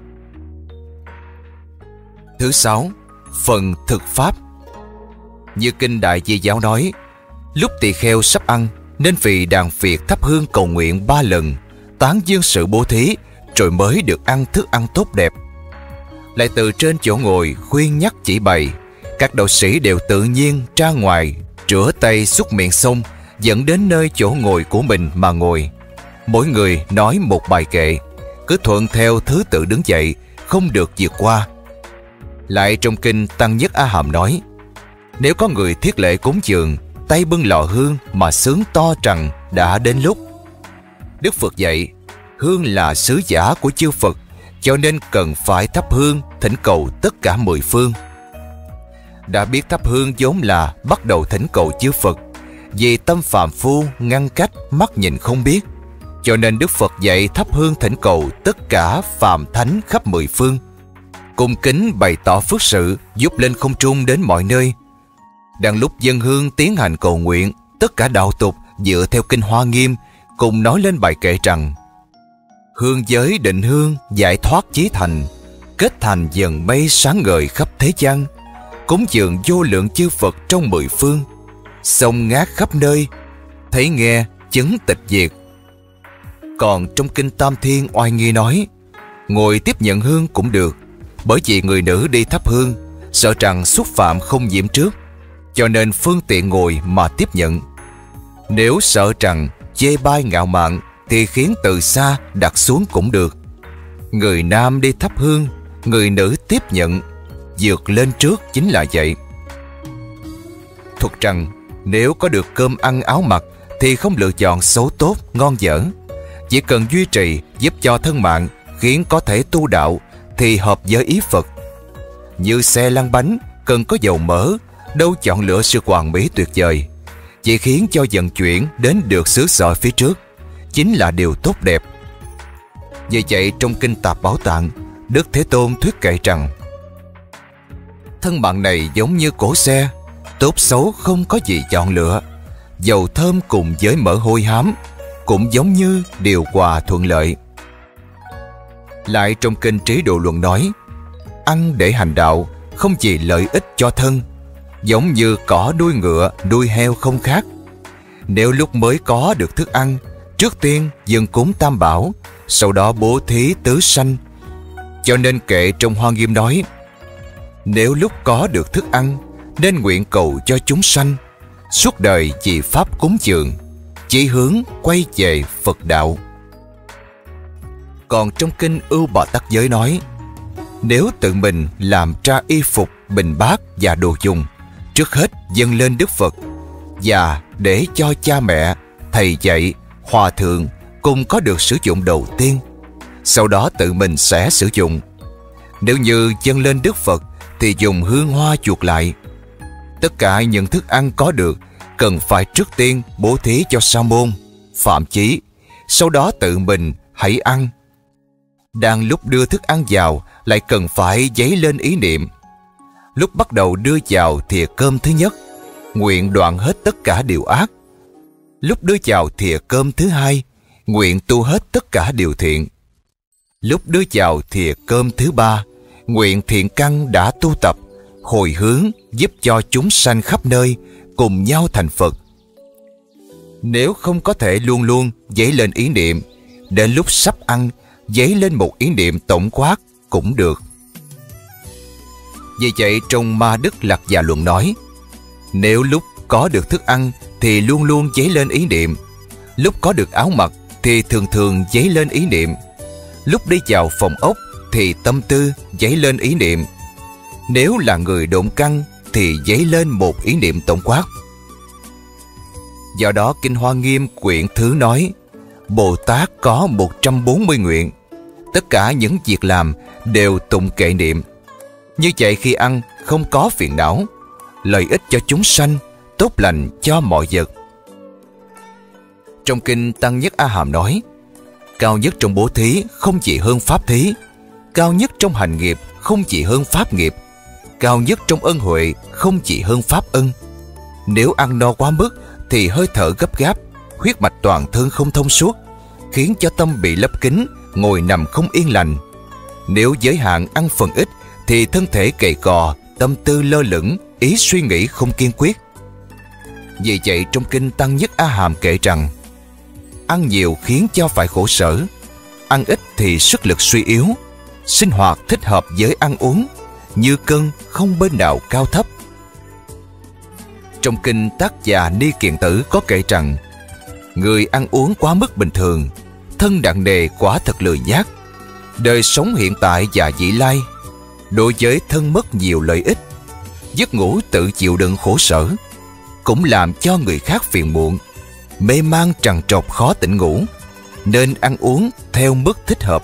Thứ sáu, phần thực Pháp. Như kinh Đại Di Giáo nói, lúc tỳ kheo sắp ăn nên vì đàn Việt thắp hương cầu nguyện ba lần, tán dương sự bố thí, rồi mới được ăn thức ăn tốt đẹp. Lại từ trên chỗ ngồi khuyên nhắc chỉ bày, các đạo sĩ đều tự nhiên ra ngoài rửa tay xúc miệng xong, dẫn đến nơi chỗ ngồi của mình mà ngồi. Mỗi người nói một bài kệ, cứ thuận theo thứ tự đứng dậy, không được vượt qua. Lại trong kinh Tăng Nhất A Hàm nói, nếu có người thiết lễ cúng dường tay bưng lò hương mà sướng to rằng đã đến lúc. Đức Phật dạy, hương là sứ giả của chư Phật, cho nên cần phải thắp hương thỉnh cầu tất cả mười phương. Đã biết thắp hương vốn là bắt đầu thỉnh cầu chư Phật, vì tâm phàm phu ngăn cách mắt nhìn không biết, cho nên Đức Phật dạy thắp hương thỉnh cầu tất cả phàm thánh khắp mười phương, cung kính bày tỏ phước sự giúp lên không trung đến mọi nơi. Đang lúc dân hương tiến hành cầu nguyện, tất cả đạo tục dựa theo kinh Hoa Nghiêm cùng nói lên bài kệ rằng: hương giới định hương giải thoát chí thành, kết thành dần mây sáng ngời khắp thế gian, cúng dường vô lượng chư Phật trong mười phương, sông ngát khắp nơi, thấy nghe chứng tịch diệt. Còn trong kinh Tam Thiên Oai Nghi nói, ngồi tiếp nhận hương cũng được, bởi vì người nữ đi thắp hương sợ rằng xúc phạm không nhiễm trước, cho nên phương tiện ngồi mà tiếp nhận. Nếu sợ rằng chê bai ngạo mạn thì khiến từ xa đặt xuống cũng được. Người nam đi thắp hương, người nữ tiếp nhận, vượt lên trước chính là vậy. Thuật rằng nếu có được cơm ăn áo mặc thì không lựa chọn xấu tốt ngon dở, chỉ cần duy trì giúp cho thân mạng khiến có thể tu đạo thì hợp với ý Phật. Như xe lăn bánh cần có dầu mỡ, đâu chọn lựa sự hoàn mỹ tuyệt vời, chỉ khiến cho vận chuyển đến được xứ sở phía trước chính là điều tốt đẹp. Vì vậy trong kinh Tạp Bảo Tạng, Đức Thế Tôn thuyết kệ rằng: thân mạng này giống như cỗ xe, tốt xấu không có gì chọn lựa, dầu thơm cùng với mỡ hôi hám cũng giống như điều hòa thuận lợi. Lại trong kinh Trí Độ Luận nói, ăn để hành đạo không chỉ lợi ích cho thân, giống như cỏ đuôi ngựa đuôi heo không khác. Nếu lúc mới có được thức ăn, trước tiên dâng cúng Tam Bảo, sau đó bố thí tứ sanh. Cho nên kệ trong Hoa Nghiêm nói, nếu lúc có được thức ăn nên nguyện cầu cho chúng sanh, suốt đời vì pháp cúng dường, chỉ hướng quay về Phật đạo. Còn trong kinh Ưu Bà Tắc Giới nói, nếu tự mình làm ra y phục, bình bát và đồ dùng, trước hết dâng lên Đức Phật, và để cho cha mẹ, thầy dạy, hòa thượng cùng có được sử dụng đầu tiên, sau đó tự mình sẽ sử dụng. Nếu như dâng lên Đức Phật thì dùng hương hoa chuộc lại. Tất cả những thức ăn có được cần phải trước tiên bố thí cho sa môn, phạm chí, sau đó tự mình hãy ăn. Đang lúc đưa thức ăn vào lại cần phải dấy lên ý niệm. Lúc bắt đầu đưa vào thìa cơm thứ nhất, nguyện đoạn hết tất cả điều ác. Lúc đưa vào thìa cơm thứ hai, nguyện tu hết tất cả điều thiện. Lúc đưa vào thìa cơm thứ ba, nguyện thiện căn đã tu tập, hồi hướng giúp cho chúng sanh khắp nơi cùng nhau thành Phật. Nếu không có thể luôn luôn dấy lên ý niệm, đến lúc sắp ăn dấy lên một ý niệm tổng quát cũng được. Vì vậy trong Ma Đức Lạc Già Luận nói, nếu lúc có được thức ăn thì luôn luôn dấy lên ý niệm, lúc có được áo mặc thì thường thường dấy lên ý niệm, lúc đi vào phòng ốc thì tâm tư dấy lên ý niệm. Nếu là người độn căn thì dấy lên một ý niệm tổng quát. Do đó kinh Hoa Nghiêm quyển thứ nói, Bồ Tát có một trăm bốn mươi nguyện, tất cả những việc làm đều tụng kệ niệm. Như vậy khi ăn không có phiền não, lợi ích cho chúng sanh, tốt lành cho mọi vật. Trong kinh Tăng Nhất A Hàm nói, cao nhất trong bố thí không chỉ hơn pháp thí, cao nhất trong hành nghiệp không chỉ hơn pháp nghiệp, cao nhất trong ân huệ không chỉ hơn pháp ân. Nếu ăn no quá mức thì hơi thở gấp gáp, huyết mạch toàn thân không thông suốt, khiến cho tâm bị lấp kín, ngồi nằm không yên lành. Nếu giới hạn ăn phần ít thì thân thể gầy gò, tâm tư lơ lửng, ý suy nghĩ không kiên quyết. Vì vậy trong kinh Tăng Nhất A Hàm kể rằng, ăn nhiều khiến cho phải khổ sở, ăn ít thì sức lực suy yếu, sinh hoạt thích hợp với ăn uống, như cân không bên nào cao thấp. Trong kinh Tác Già Ni Kiền Tử có kể rằng, người ăn uống quá mức bình thường, thân nặng nề quả thật lười nhác, đời sống hiện tại và vị lai, đối với thân mất nhiều lợi ích, giấc ngủ tự chịu đựng khổ sở, cũng làm cho người khác phiền muộn, mê man trằn trọc khó tỉnh ngủ, nên ăn uống theo mức thích hợp.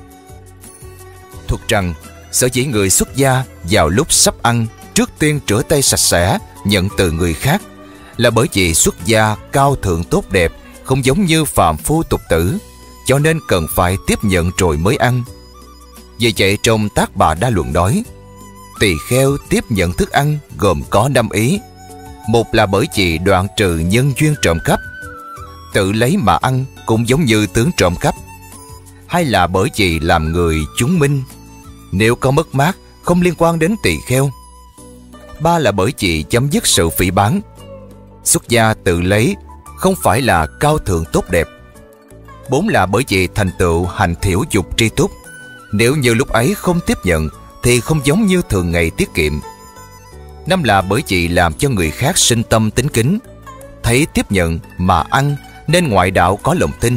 Thuật rằng sở dĩ người xuất gia vào lúc sắp ăn trước tiên rửa tay sạch sẽ nhận từ người khác là bởi vì xuất gia cao thượng tốt đẹp, không giống như phàm phu tục tử, cho nên cần phải tiếp nhận rồi mới ăn. Vì vậy trong Tác Bà Đa Luận nói, tỳ kheo tiếp nhận thức ăn gồm có năm ý. Một là bởi vì đoạn trừ nhân duyên trộm cắp, tự lấy mà ăn cũng giống như tướng trộm cắp. Hai là bởi vì làm người chúng minh, nếu có mất mát không liên quan đến tỳ kheo. Ba là bởi vì chấm dứt sự phỉ báng. Xuất gia tự lấy không phải là cao thượng tốt đẹp. Bốn là bởi vì thành tựu hành thiểu dục tri túc, nếu như lúc ấy không tiếp nhận thì không giống như thường ngày tiết kiệm. Năm là bởi vì làm cho người khác sinh tâm tín kính, thấy tiếp nhận mà ăn nên ngoại đạo có lòng tin.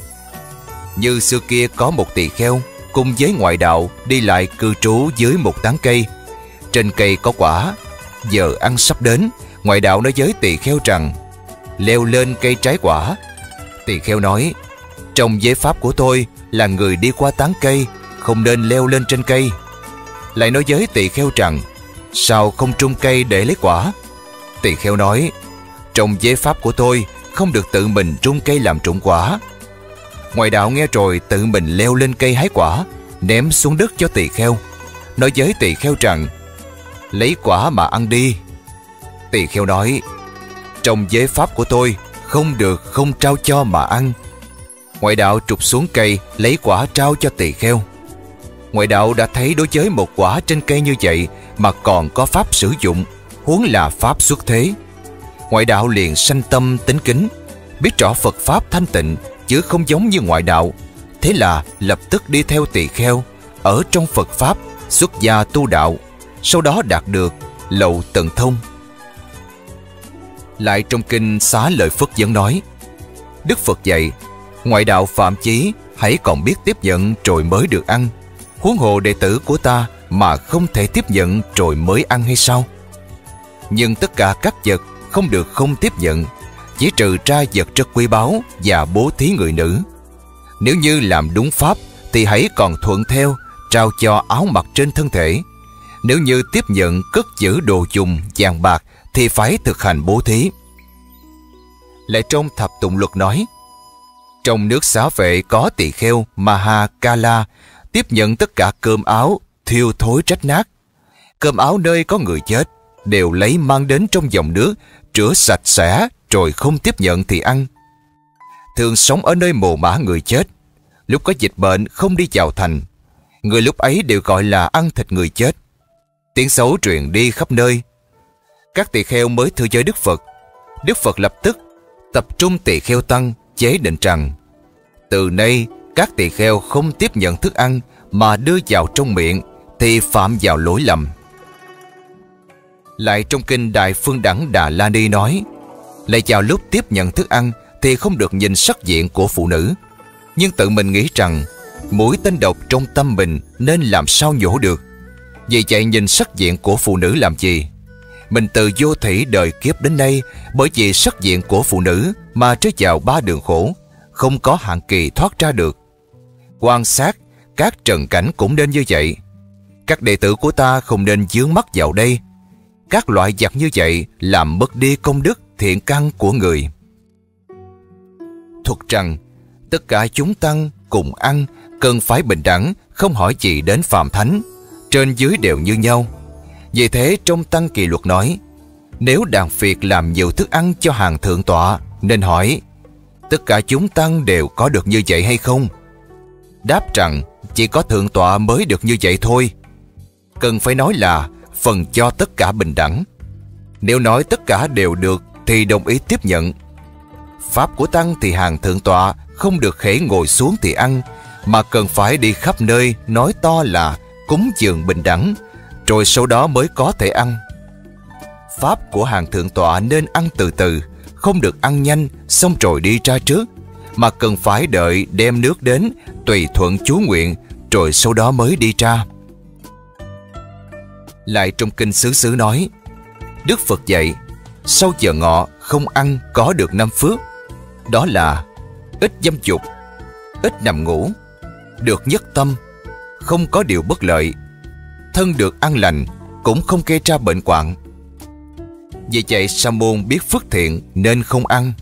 Như xưa kia có một tỳ kheo cùng với ngoại đạo đi lại cư trú dưới một tán cây. Trên cây có quả, giờ ăn sắp đến, ngoại đạo nói với tỳ kheo rằng leo lên cây trái quả. Tỳ kheo nói, trong giới pháp của tôi là người đi qua tán cây, không nên leo lên trên cây. Lại nói với tỳ kheo rằng, sao không trung cây để lấy quả? Tỳ kheo nói, trong giới pháp của tôi không được tự mình trung cây làm trụng quả. Ngoại đạo nghe rồi tự mình leo lên cây hái quả, ném xuống đất cho tỳ kheo, nói với tỳ kheo rằng, lấy quả mà ăn đi. Tỳ kheo nói, trong giới pháp của tôi không được không trao cho mà ăn. Ngoại đạo trục xuống cây lấy quả trao cho tỳ kheo. Ngoại đạo đã thấy đối với một quả trên cây như vậy mà còn có pháp sử dụng, huống là pháp xuất thế. Ngoại đạo liền sanh tâm tín kính, biết rõ Phật pháp thanh tịnh chứ không giống như ngoại đạo, thế là lập tức đi theo tỳ kheo ở trong Phật pháp xuất gia tu đạo, sau đó đạt được lậu tận thông. Lại trong kinh Xá Lợi Phất vẫn nói, Đức Phật dạy, ngoại đạo phạm chí hãy còn biết tiếp nhận rồi mới được ăn, huống hồ đệ tử của ta mà không thể tiếp nhận rồi mới ăn hay sao? Nhưng tất cả các vật không được không tiếp nhận, chỉ trừ ra vật rất quý báu và bố thí người nữ. Nếu như làm đúng pháp thì hãy còn thuận theo, trao cho áo mặc trên thân thể. Nếu như tiếp nhận cất giữ đồ dùng vàng bạc thì phải thực hành bố thí. Lại trong Thập Tụng Luật nói, trong nước Xá Vệ có tỳ kheo Mahakala tiếp nhận tất cả cơm áo thiêu thối rách nát. Cơm áo nơi có người chết đều lấy mang đến trong dòng nước, rửa sạch sẽ rồi không tiếp nhận thì ăn. Thường sống ở nơi mồ mả người chết, lúc có dịch bệnh không đi vào thành, người lúc ấy đều gọi là ăn thịt người chết. Tiếng xấu truyền đi khắp nơi. Các tỳ kheo mới thưa với Đức Phật. Đức Phật lập tức tập trung tỳ kheo tăng chế định rằng, từ nay các tỳ kheo không tiếp nhận thức ăn mà đưa vào trong miệng thì phạm vào lỗi lầm. Lại trong kinh Đại Phương Đẳng Đà La Ni nói, lại vào lúc tiếp nhận thức ăn thì không được nhìn sắc diện của phụ nữ, nhưng tự mình nghĩ rằng mũi tên độc trong tâm mình nên làm sao nhổ được. Vì vậy nhìn sắc diện của phụ nữ làm gì? Mình từ vô thủy đời kiếp đến nay bởi vì sắc diện của phụ nữ mà rơi vào ba đường khổ, không có hạn kỳ thoát ra được. Quan sát các trần cảnh cũng nên như vậy. Các đệ tử của ta không nên dướng mắt vào đây. Các loại vật như vậy làm mất đi công đức thiện căn của người. Thuật rằng tất cả chúng tăng cùng ăn cần phải bình đẳng, không hỏi gì đến phàm thánh, trên dưới đều như nhau. Vì thế trong Tăng Kỳ Luật nói, nếu Đàn Việt làm nhiều thức ăn cho hàng thượng tọa, nên hỏi, tất cả chúng tăng đều có được như vậy hay không? Đáp rằng chỉ có thượng tọa mới được như vậy thôi. Cần phải nói là phần cho tất cả bình đẳng. Nếu nói tất cả đều được thì đồng ý tiếp nhận. Pháp của tăng thì hàng thượng tọa không được khẽ ngồi xuống thì ăn, mà cần phải đi khắp nơi nói to là cúng dường bình đẳng, rồi sau đó mới có thể ăn. Pháp của hàng thượng tọa nên ăn từ từ, không được ăn nhanh xong rồi đi ra trước, mà cần phải đợi đem nước đến tùy thuận chú nguyện, rồi sau đó mới đi ra. Lại trong kinh Xứ Xứ nói, Đức Phật dạy, sau giờ ngọ không ăn có được năm phước. Đó là ít dâm dục, ít nằm ngủ, được nhất tâm, không có điều bất lợi, thân được an lành, cũng không gây ra bệnh hoạn. Vì vậy Sa môn biết phước thiện nên không ăn.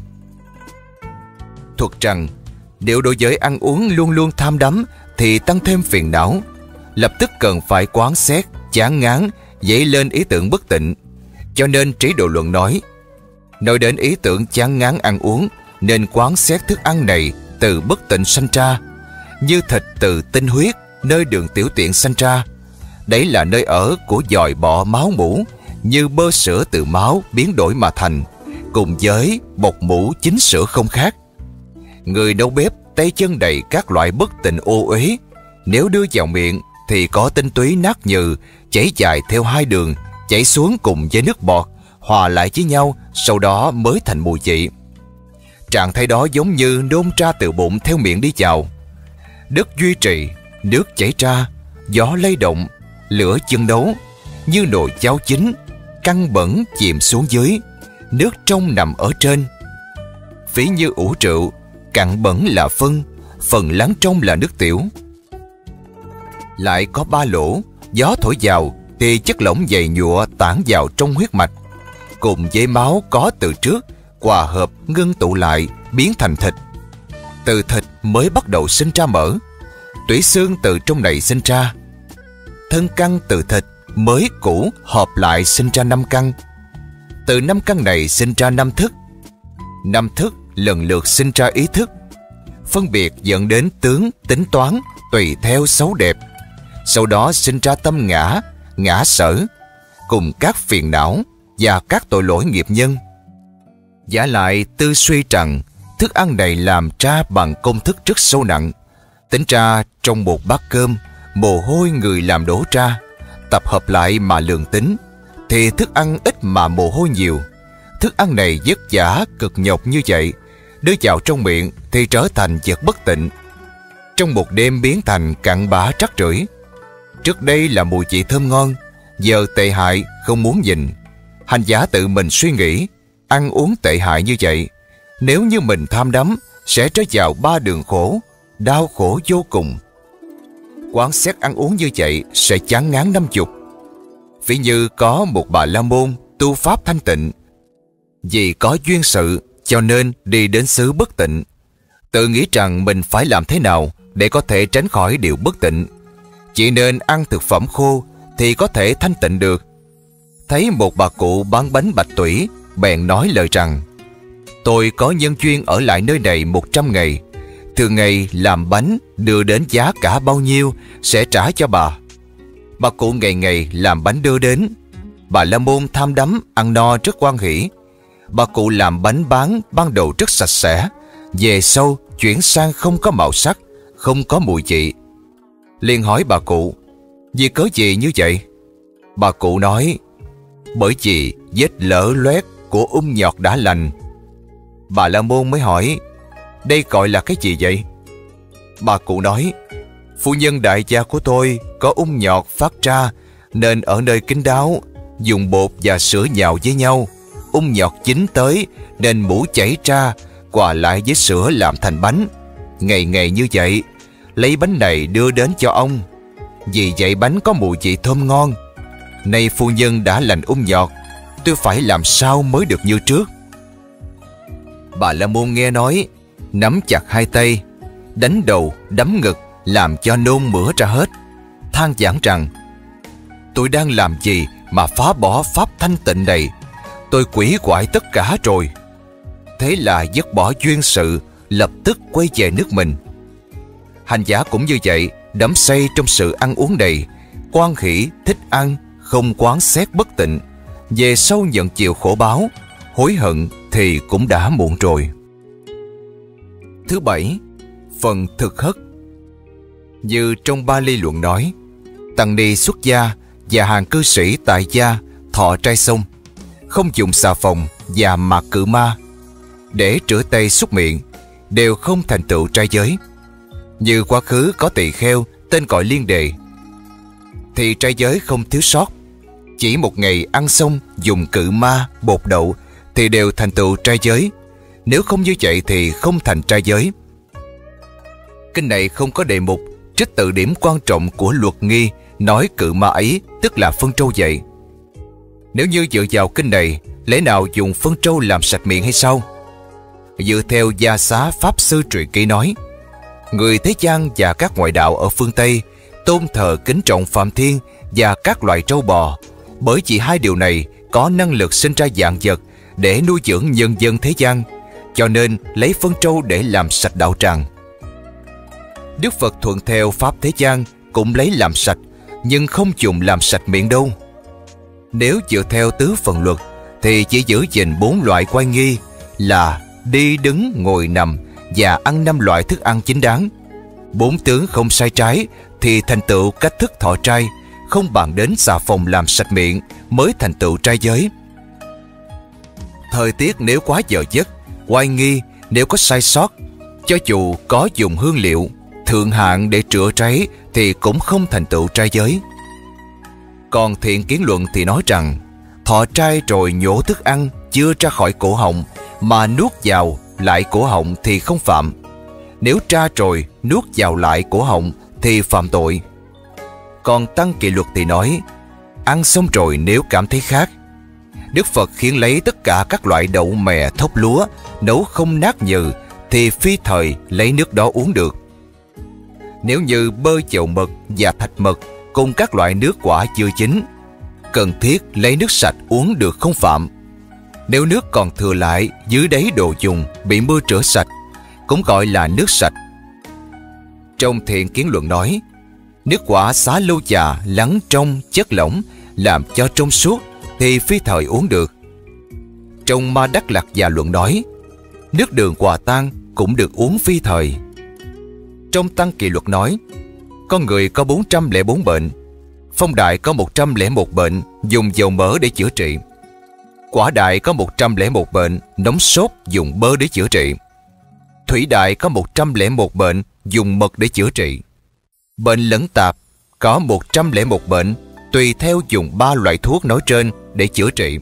Thuật rằng nếu đối với ăn uống luôn luôn tham đắm thì tăng thêm phiền não, lập tức cần phải quán xét, chán ngán, dấy lên ý tưởng bất tịnh. Cho nên Trí Độ Luận nói, nói đến ý tưởng chán ngán ăn uống nên quán xét thức ăn này từ bất tịnh sanh ra, như thịt từ tinh huyết nơi đường tiểu tiện sanh ra. Đấy là nơi ở của dòi bọ máu mũ, như bơ sữa từ máu biến đổi mà thành, cùng với bột mũ chính sữa không khác. Người nấu bếp tay chân đầy các loại bất tịnh ô uế, nếu đưa vào miệng thì có tinh túy nát nhừ chảy dài theo hai đường, chảy xuống cùng với nước bọt, hòa lại với nhau, sau đó mới thành mùi vị. Trạng thái đó giống như nôn ra từ bụng theo miệng đi vào. Đất duy trì, nước chảy ra, gió lay động, lửa chân nấu, như nồi cháo chín, căng bẩn chìm xuống dưới, nước trong nằm ở trên. Ví như ủ rượu, cặn bẩn là phân, phần lắng trong là nước tiểu. Lại có ba lỗ, gió thổi vào thì chất lỏng dày nhụa tản vào trong huyết mạch, cùng với máu có từ trước, hòa hợp ngưng tụ lại biến thành thịt. Từ thịt mới bắt đầu sinh ra mỡ, tủy xương từ trong này sinh ra. Thân căn từ thịt mới cũ hợp lại sinh ra năm căn. Từ năm căn này sinh ra năm thức. Năm thức lần lượt sinh ra ý thức, phân biệt dẫn đến tướng tính toán tùy theo xấu đẹp. Sau đó sinh ra tâm ngã, ngã sở, cùng các phiền não và các tội lỗi nghiệp nhân. Giả lại tư suy rằng thức ăn này làm ra bằng công thức rất sâu nặng. Tính ra trong một bát cơm, mồ hôi người làm đổ ra, tập hợp lại mà lường tính, thì thức ăn ít mà mồ hôi nhiều. Thức ăn này vất vả cực nhọc như vậy, đưa vào trong miệng thì trở thành vật bất tịnh, trong một đêm biến thành cặn bã trắc rưởi. Trước đây là mùi vị thơm ngon, giờ tệ hại không muốn nhìn. Hành giả tự mình suy nghĩ, ăn uống tệ hại như vậy, nếu như mình tham đắm sẽ rơi vào ba đường khổ, đau khổ vô cùng. Quán xét ăn uống như vậy sẽ chán ngán năm chục. Ví như có một bà la môn tu pháp thanh tịnh, vì có duyên sự cho nên đi đến xứ bất tịnh, tự nghĩ rằng mình phải làm thế nào để có thể tránh khỏi điều bất tịnh, chỉ nên ăn thực phẩm khô thì có thể thanh tịnh được. Thấy một bà cụ bán bánh bạch tủy, bèn nói lời rằng: tôi có nhân duyên ở lại nơi này một trăm ngày, thường ngày làm bánh đưa đến giá cả bao nhiêu sẽ trả cho bà. Bà cụ ngày ngày làm bánh đưa đến. Bà la môn tham đắm ăn no rất hoan hỉ. Bà cụ làm bánh bán ban đầu rất sạch sẽ, về sau chuyển sang không có màu sắc, không có mùi vị. Liền hỏi bà cụ: vì cớ gì như vậy? Bà cụ nói: bởi vì vết lở loét của ung nhọt đã lành. Bà la môn mới hỏi: đây gọi là cái gì vậy? Bà cụ nói: phu nhân đại gia của tôi có ung nhọt phát ra, nên ở nơi kín đáo dùng bột và sữa nhào với nhau. Ung nhọt chín tới nên mũ chảy ra, hòa lại với sữa làm thành bánh. Ngày ngày như vậy, lấy bánh này đưa đến cho ông. Vì vậy bánh có mùi vị thơm ngon. Nay phu nhân đã lành ung nhọt, tôi phải làm sao mới được như trước? Bà la môn nghe nói, nắm chặt hai tay, đánh đầu đấm ngực, làm cho nôn mửa ra hết, than vãn rằng: tôi đang làm gì mà phá bỏ pháp thanh tịnh này? Tôi quỷ quại tất cả rồi. Thế là dứt bỏ duyên sự, lập tức quay về nước mình. Hành giả cũng như vậy, đắm say trong sự ăn uống đầy, quan hỷ thích ăn, không quán xét bất tịnh. Về sau nhận chịu khổ báo, hối hận thì cũng đã muộn rồi. Thứ bảy, phần thực hất. Như trong Bali luận nói, tăng ni xuất gia và hàng cư sĩ tại gia thọ trai sông, không dùng xà phòng và mạt cự ma để rửa tay súc miệng, đều không thành tựu trai giới. Như quá khứ có tỳ kheo tên gọi Liên Đề, thì trai giới không thiếu sót. Chỉ một ngày ăn xong dùng cự ma, bột đậu thì đều thành tựu trai giới. Nếu không như vậy thì không thành trai giới. Kinh này không có đề mục trích từ điểm quan trọng của luật nghi nói cự ma ấy, tức là phân trâu vậy. Nếu như dựa vào kinh này, lẽ nào dùng phân trâu làm sạch miệng hay sao? Dựa theo Gia Xá Pháp Sư truyện ký nói, người thế gian và các ngoại đạo ở phương Tây tôn thờ kính trọng Phạm Thiên và các loại trâu bò, bởi vì hai điều này có năng lực sinh ra vạn vật để nuôi dưỡng nhân dân thế gian, cho nên lấy phân trâu để làm sạch đạo tràng. Đức Phật thuận theo Pháp thế gian cũng lấy làm sạch, nhưng không dùng làm sạch miệng đâu. Nếu dựa theo tứ phần luật thì chỉ giữ gìn bốn loại oai nghi là đi, đứng, ngồi, nằm và ăn năm loại thức ăn chính đáng. Bốn tướng không sai trái thì thành tựu cách thức thọ trai, không bàn đến xà phòng làm sạch miệng mới thành tựu trai giới. Thời tiết nếu quá giờ giấc, oai nghi nếu có sai sót, cho dù có dùng hương liệu thượng hạng để chữa cháy thì cũng không thành tựu trai giới. Còn Thiện Kiến Luận thì nói rằng thọ trai rồi nhổ thức ăn chưa ra khỏi cổ họng mà nuốt vào lại cổ họng thì không phạm. Nếu ra rồi nuốt vào lại cổ họng thì phạm tội. Còn Tăng Kỷ Luật thì nói ăn xong rồi nếu cảm thấy khát, Đức Phật khiến lấy tất cả các loại đậu mè thóc lúa nấu không nát nhừ thì phi thời lấy nước đó uống được. Nếu như bơ chậu mật và thạch mật cùng các loại nước quả chưa chín, cần thiết lấy nước sạch uống được không phạm. Nếu nước còn thừa lại dưới đáy đồ dùng bị mưa rửa sạch, cũng gọi là nước sạch. Trong Thiện Kiến Luận nói, nước quả xá lâu già lắng trong chất lỏng làm cho trong suốt thì phi thời uống được. Trong Ma Đắc Lạc Già Luận nói, nước đường hòa tan cũng được uống phi thời. Trong Tăng Kỷ Luật nói, con người có bốn trăm lẻ bốn bệnh, phong đại có một trăm lẻ một bệnh dùng dầu mỡ để chữa trị, quả đại có một trăm lẻ một bệnh nóng sốt dùng bơ để chữa trị, thủy đại có một trăm lẻ một bệnh dùng mật để chữa trị. Bệnh lẫn tạp có một trăm lẻ một bệnh tùy theo dùng ba loại thuốc nói trên để chữa trị.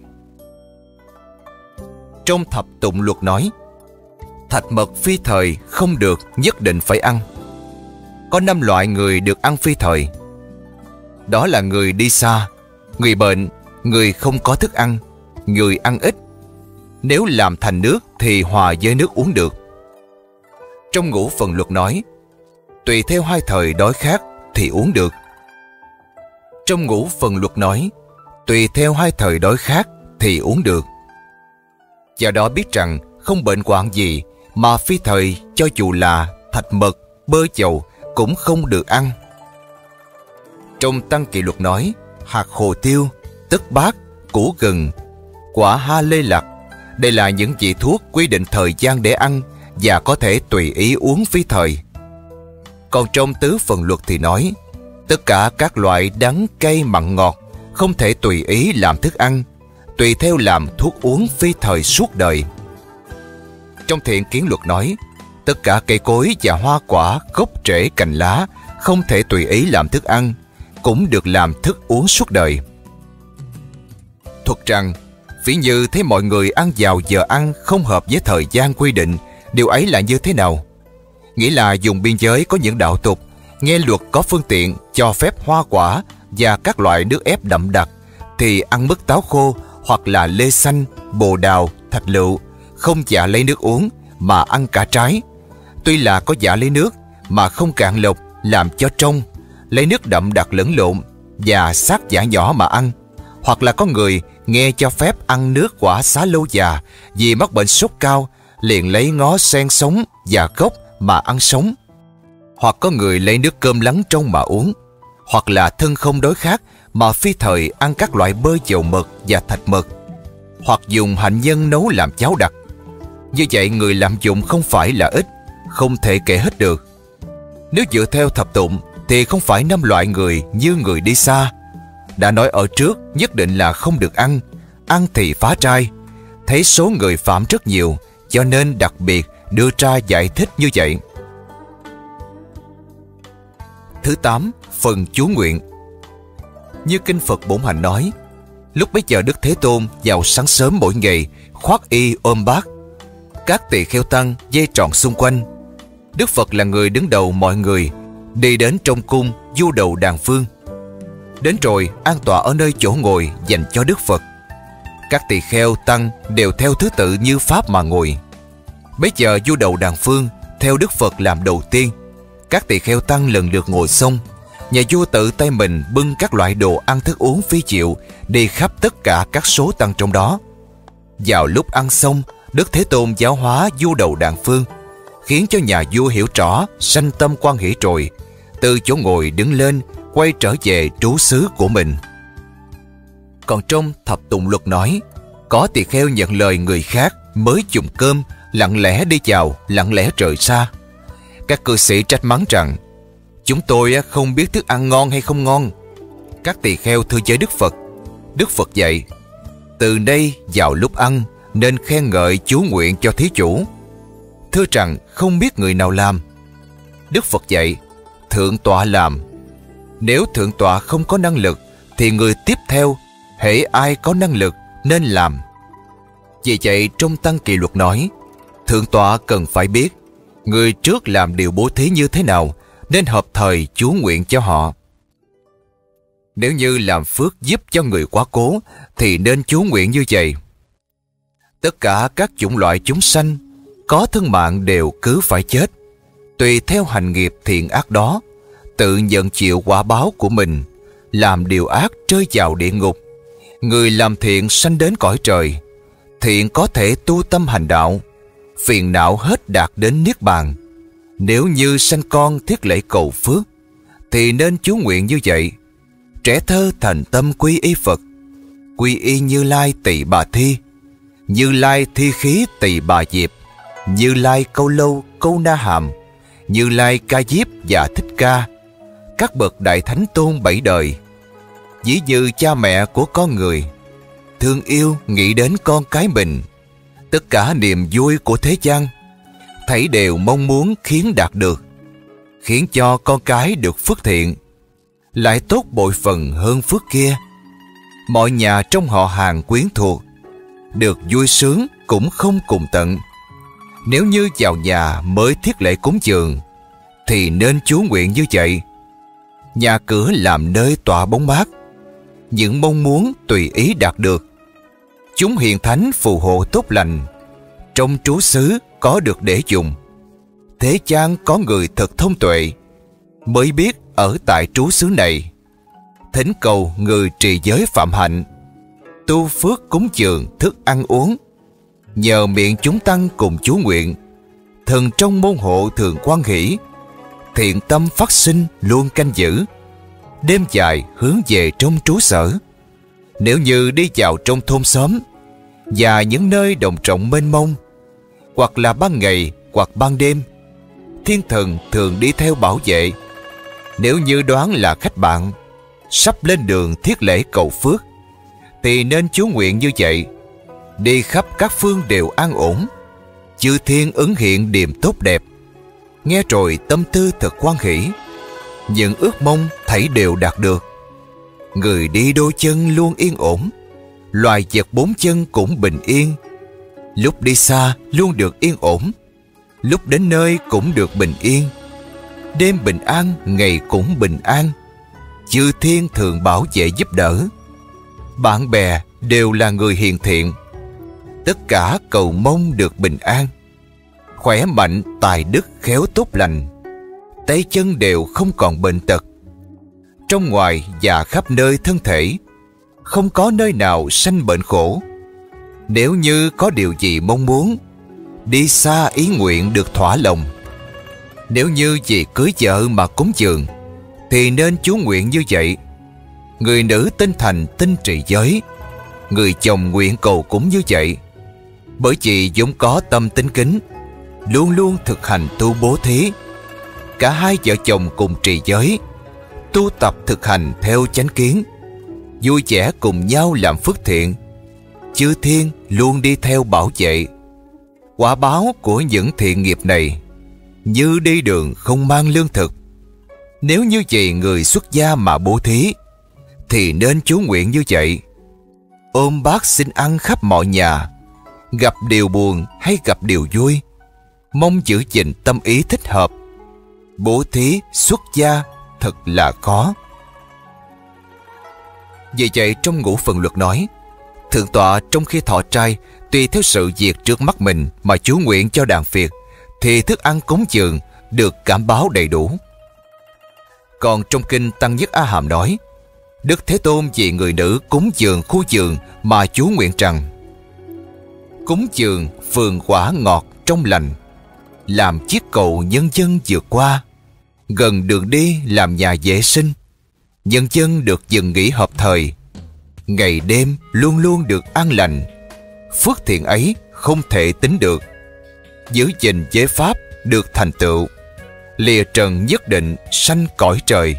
Trong Thập Tụng Luật nói, thạch mật phi thời không được nhất định phải ăn. Có năm loại người được ăn phi thời. Đó là người đi xa, người bệnh, người không có thức ăn, người ăn ít. Nếu làm thành nước thì hòa với nước uống được. Trong Ngũ Phần Luật nói, tùy theo hai thời đói khát thì uống được. Trong Ngũ Phần Luật nói, tùy theo hai thời đói khát thì uống được. Do đó biết rằng không bệnh hoạn gì mà phi thời cho dù là thạch mật, bơ chầu cũng không được ăn. Trong Tăng Kỷ Luật nói, hạt hồ tiêu, tất bát, củ gừng, quả ha lê lạc, đây là những vị thuốc quy định thời gian để ăn và có thể tùy ý uống phi thời. Còn trong Tứ Phần Luật thì nói, tất cả các loại đắng, cay, mặn, ngọt không thể tùy ý làm thức ăn, tùy theo làm thuốc uống phi thời suốt đời. Trong Thiện Kiến Luật nói, tất cả cây cối và hoa quả, gốc rễ, cành lá không thể tùy ý làm thức ăn, cũng được làm thức uống suốt đời. Thuật rằng, ví như thấy mọi người ăn vào giờ ăn không hợp với thời gian quy định, điều ấy là như thế nào? Nghĩa là dùng biên giới có những đạo tục, nghe luật có phương tiện cho phép hoa quả và các loại nước ép đậm đặc, thì ăn mứt táo khô hoặc là lê xanh, bồ đào, thạch lựu, không dạ lấy nước uống mà ăn cả trái. Tuy là có dạ lấy nước mà không cạn lọc làm cho trong, lấy nước đậm đặc lẫn lộn và sát giả nhỏ mà ăn. Hoặc là có người nghe cho phép ăn nước quả xá lâu già vì mắc bệnh sốt cao, liền lấy ngó sen sống và gốc mà ăn sống. Hoặc có người lấy nước cơm lắng trong mà uống. Hoặc là thân không đói khát mà phi thời ăn các loại bơ dầu mật và thạch mật. Hoặc dùng hạnh nhân nấu làm cháo đặc. Như vậy người lạm dụng không phải là ít, không thể kể hết được. Nếu dựa theo thập tụng thì không phải năm loại người như người đi xa. Đã nói ở trước nhất định là không được ăn, ăn thì phá trai. Thấy số người phạm rất nhiều, cho nên đặc biệt đưa ra giải thích như vậy. Thứ tám, phần chú nguyện. Như Kinh Phật Bổn Hành nói, Lúc bấy giờ Đức Thế Tôn vào sáng sớm mỗi ngày, khoác y ôm bát, các tỳ kheo tăng dây trọn xung quanh. Đức Phật là người đứng đầu mọi người, đi đến trong cung du đầu đàn phương. Đến rồi an tọa ở nơi chỗ ngồi dành cho Đức Phật. Các tỳ kheo tăng đều theo thứ tự như pháp mà ngồi. Bấy giờ du đầu đàn phương theo Đức Phật làm đầu tiên. Các tỳ kheo tăng lần lượt ngồi xong, nhà vua tự tay mình bưng các loại đồ ăn thức uống phi diệu đi khắp tất cả các số tăng trong đó. Vào lúc ăn xong, Đức Thế Tôn giáo hóa du đầu đàn phương, khiến cho nhà vua hiểu rõ, sanh tâm quan hỷ rồi, từ chỗ ngồi đứng lên, quay trở về trú xứ của mình. Còn trong Thập Tùng Luật nói, có tỳ kheo nhận lời người khác mới dùng cơm, lặng lẽ đi chào, lặng lẽ rời xa. Các cư sĩ trách mắng rằng, chúng tôi không biết thức ăn ngon hay không ngon. Các tỳ kheo thưa với Đức Phật. Đức Phật dạy, từ đây vào lúc ăn nên khen ngợi chú nguyện cho thí chủ. Thưa rằng không biết người nào làm. Đức Phật dạy, thượng tọa làm. Nếu thượng tọa không có năng lực thì người tiếp theo, hễ ai có năng lực nên làm. Vì vậy trong Tăng Kỳ Luật nói, thượng tọa cần phải biết người trước làm điều bố thí như thế nào, nên hợp thời chú nguyện cho họ. Nếu như làm phước giúp cho người quá cố thì nên chú nguyện như vậy. Tất cả các chủng loại chúng sanh có thân mạng đều cứ phải chết, tùy theo hành nghiệp thiện ác đó, tự nhận chịu quả báo của mình. Làm điều ác rơi vào địa ngục, người làm thiện sanh đến cõi trời. Thiện có thể tu tâm hành đạo, phiền não hết đạt đến niết bàn. Nếu như sanh con thiết lễ cầu phước thì nên chú nguyện như vậy. Trẻ thơ thành tâm quy y Phật, quy y Như Lai Tỳ Bà Thi, Như Lai Thi Khí Tỳ Bà Diệp, Như Lai Câu Lâu Câu Na Hàm, Như Lai Ca Diếp và Thích Ca, các bậc đại thánh tôn bảy đời. Ví như cha mẹ của con người, thương yêu nghĩ đến con cái mình. Tất cả niềm vui của thế gian, thảy đều mong muốn khiến đạt được, khiến cho con cái được phước thiện, lại tốt bội phần hơn phước kia. Mọi nhà trong họ hàng quyến thuộc được vui sướng cũng không cùng tận. Nếu như vào nhà mới thiết lễ cúng dường thì nên chú nguyện như vậy. Nhà cửa làm nơi tọa bóng mát, những mong muốn tùy ý đạt được. Chúng hiền thánh phù hộ tốt lành, trong trú xứ có được để dùng. Thế gian có người thật thông tuệ, mới biết ở tại trú xứ này. Thỉnh cầu người trì giới phạm hạnh, tu phước cúng dường thức ăn uống. Nhờ miệng chúng tăng cùng chú nguyện, thần trong môn hộ thường quan hỷ. Thiện tâm phát sinh luôn canh giữ, đêm dài hướng về trong trú sở. Nếu như đi vào trong thôn xóm và những nơi đồng rộng mênh mông, hoặc là ban ngày hoặc ban đêm, thiên thần thường đi theo bảo vệ. Nếu như đoán là khách bạn sắp lên đường thiết lễ cầu phước thì nên chú nguyện như vậy. Đi khắp các phương đều an ổn, chư thiên ứng hiện điềm tốt đẹp. Nghe rồi tâm tư thật hoan hỷ, những ước mong thảy đều đạt được. Người đi đôi chân luôn yên ổn, loài vật bốn chân cũng bình yên. Lúc đi xa luôn được yên ổn, lúc đến nơi cũng được bình yên. Đêm bình an, ngày cũng bình an. Chư thiên thường bảo vệ giúp đỡ, bạn bè đều là người hiền thiện. Tất cả cầu mong được bình an, khỏe mạnh, tài đức, khéo tốt lành. Tay chân đều không còn bệnh tật, trong ngoài và khắp nơi thân thể, không có nơi nào sanh bệnh khổ. Nếu như có điều gì mong muốn, đi xa ý nguyện được thỏa lòng. Nếu như vì cưới vợ mà cúng dường thì nên chú nguyện như vậy. Người nữ tinh thành tinh trì giới, người chồng nguyện cầu cúng như vậy. Bởi vì vốn có tâm tín kính, luôn luôn thực hành tu bố thí. Cả hai vợ chồng cùng trì giới, tu tập thực hành theo chánh kiến, vui vẻ cùng nhau làm phước thiện. Chư thiên luôn đi theo bảo vệ. Quả báo của những thiện nghiệp này như đi đường không mang lương thực. Nếu như vậy người xuất gia mà bố thí thì nên chú nguyện như vậy. ôm bát xin ăn khắp mọi nhà. Gặp điều buồn hay gặp điều vui, mong giữ gìn tâm ý thích hợp. Bố thí xuất gia thật là khó. Vì vậy trong Ngũ Phần Luật nói, Thượng tọa trong khi thọ trai, tùy theo sự việc trước mắt mình mà chú nguyện cho đàn Việt, thì thức ăn cúng dường được cảm báo đầy đủ. Còn trong kinh Tăng Nhất A Hàm nói, Đức Thế Tôn vì người nữ cúng dường khu vườn mà chú nguyện rằng: cúng dường vườn quả ngọt trong lành, làm chiếc cầu nhân dân vượt qua, gần đường đi làm nhà vệ sinh, nhân dân được dừng nghỉ hợp thời, ngày đêm luôn luôn được an lành. Phước thiện ấy không thể tính được, giữ gìn giới pháp được thành tựu, lìa trần nhất định sanh cõi trời.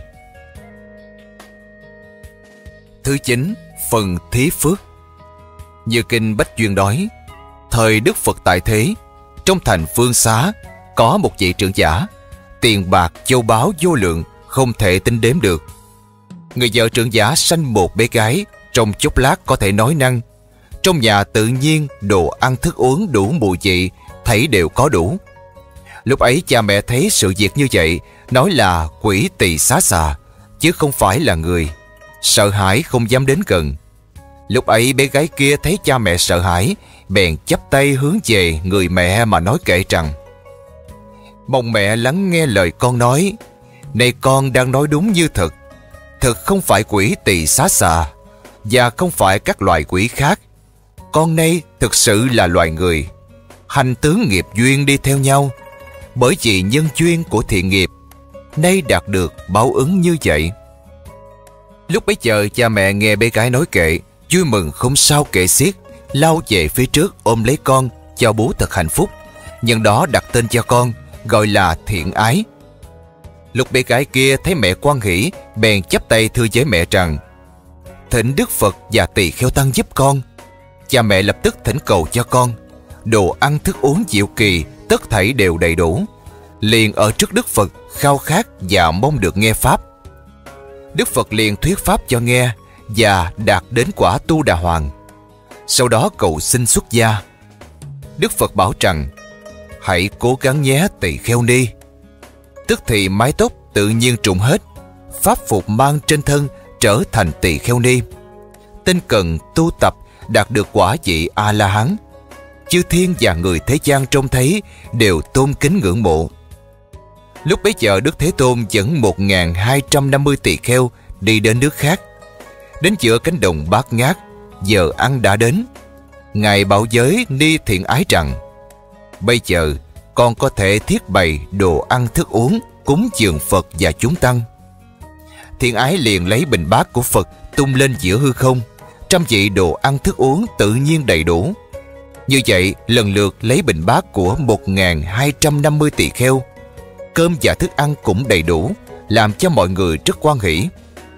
Thứ chín, phần thí phước. Như kinh Bách Duyên nói, thời Đức Phật tại thế, trong thành Phương Xá có một vị trưởng giả, tiền bạc châu báu vô lượng không thể tính đếm được. Người vợ trưởng giả sanh một bé gái, trong chốc lát có thể nói năng. Trong nhà tự nhiên đồ ăn thức uống đủ mùi vị, thấy đều có đủ. Lúc ấy cha mẹ thấy sự việc như vậy, nói là quỷ tỳ xá xà, chứ không phải là người. Sợ hãi không dám đến gần. Lúc ấy bé gái kia thấy cha mẹ sợ hãi, bèn chắp tay hướng về người mẹ mà nói kệ rằng: mong mẹ lắng nghe lời con nói. Này con đang nói đúng như thật. Thật không phải quỷ tỳ xá xà, và không phải các loài quỷ khác. Con nay thực sự là loài người. Hành tướng nghiệp duyên đi theo nhau, bởi vì nhân duyên của thiện nghiệp, nay đạt được báo ứng như vậy. Lúc bấy giờ cha mẹ nghe bé gái nói kệ, vui mừng không sao kể xiết, lao về phía trước ôm lấy con, cho bố thật hạnh phúc. Nhân đó đặt tên cho con, gọi là Thiện Ái. Lúc bé gái kia thấy mẹ hoan hỉ, bèn chắp tay thưa với mẹ rằng: thỉnh Đức Phật và Tỳ Kheo Tăng giúp con. Cha mẹ lập tức thỉnh cầu cho con. Đồ ăn thức uống diệu kỳ, tất thảy đều đầy đủ. Liền ở trước Đức Phật khao khát và mong được nghe pháp. Đức Phật liền thuyết pháp cho nghe, và đạt đến quả Tu Đà Hoàng. Sau đó cầu xin xuất gia. Đức Phật bảo rằng: hãy cố gắng nhé Tỳ Kheo Ni. Tức thì mái tóc tự nhiên trụng hết, pháp phục mang trên thân trở thành Tỳ Kheo Ni. Tinh cần tu tập đạt được quả vị A-la-hán. Chư thiên và người thế gian trông thấy đều tôn kính ngưỡng mộ. Lúc bấy giờ Đức Thế Tôn dẫn một nghìn hai trăm năm mươi tỳ kheo đi đến nước khác. Đến giữa cánh đồng bát ngát, giờ ăn đã đến. Ngài bảo giới Ni Thiện Ái rằng: bây giờ con có thể thiết bày đồ ăn thức uống cúng dường Phật và chúng tăng. Thiện Ái liền lấy bình bát của Phật tung lên giữa hư không. Trăm vị đồ ăn thức uống tự nhiên đầy đủ. Như vậy lần lượt lấy bình bát của một nghìn hai trăm năm mươi tỳ kheo. Cơm và thức ăn cũng đầy đủ, làm cho mọi người rất hoan hỉ.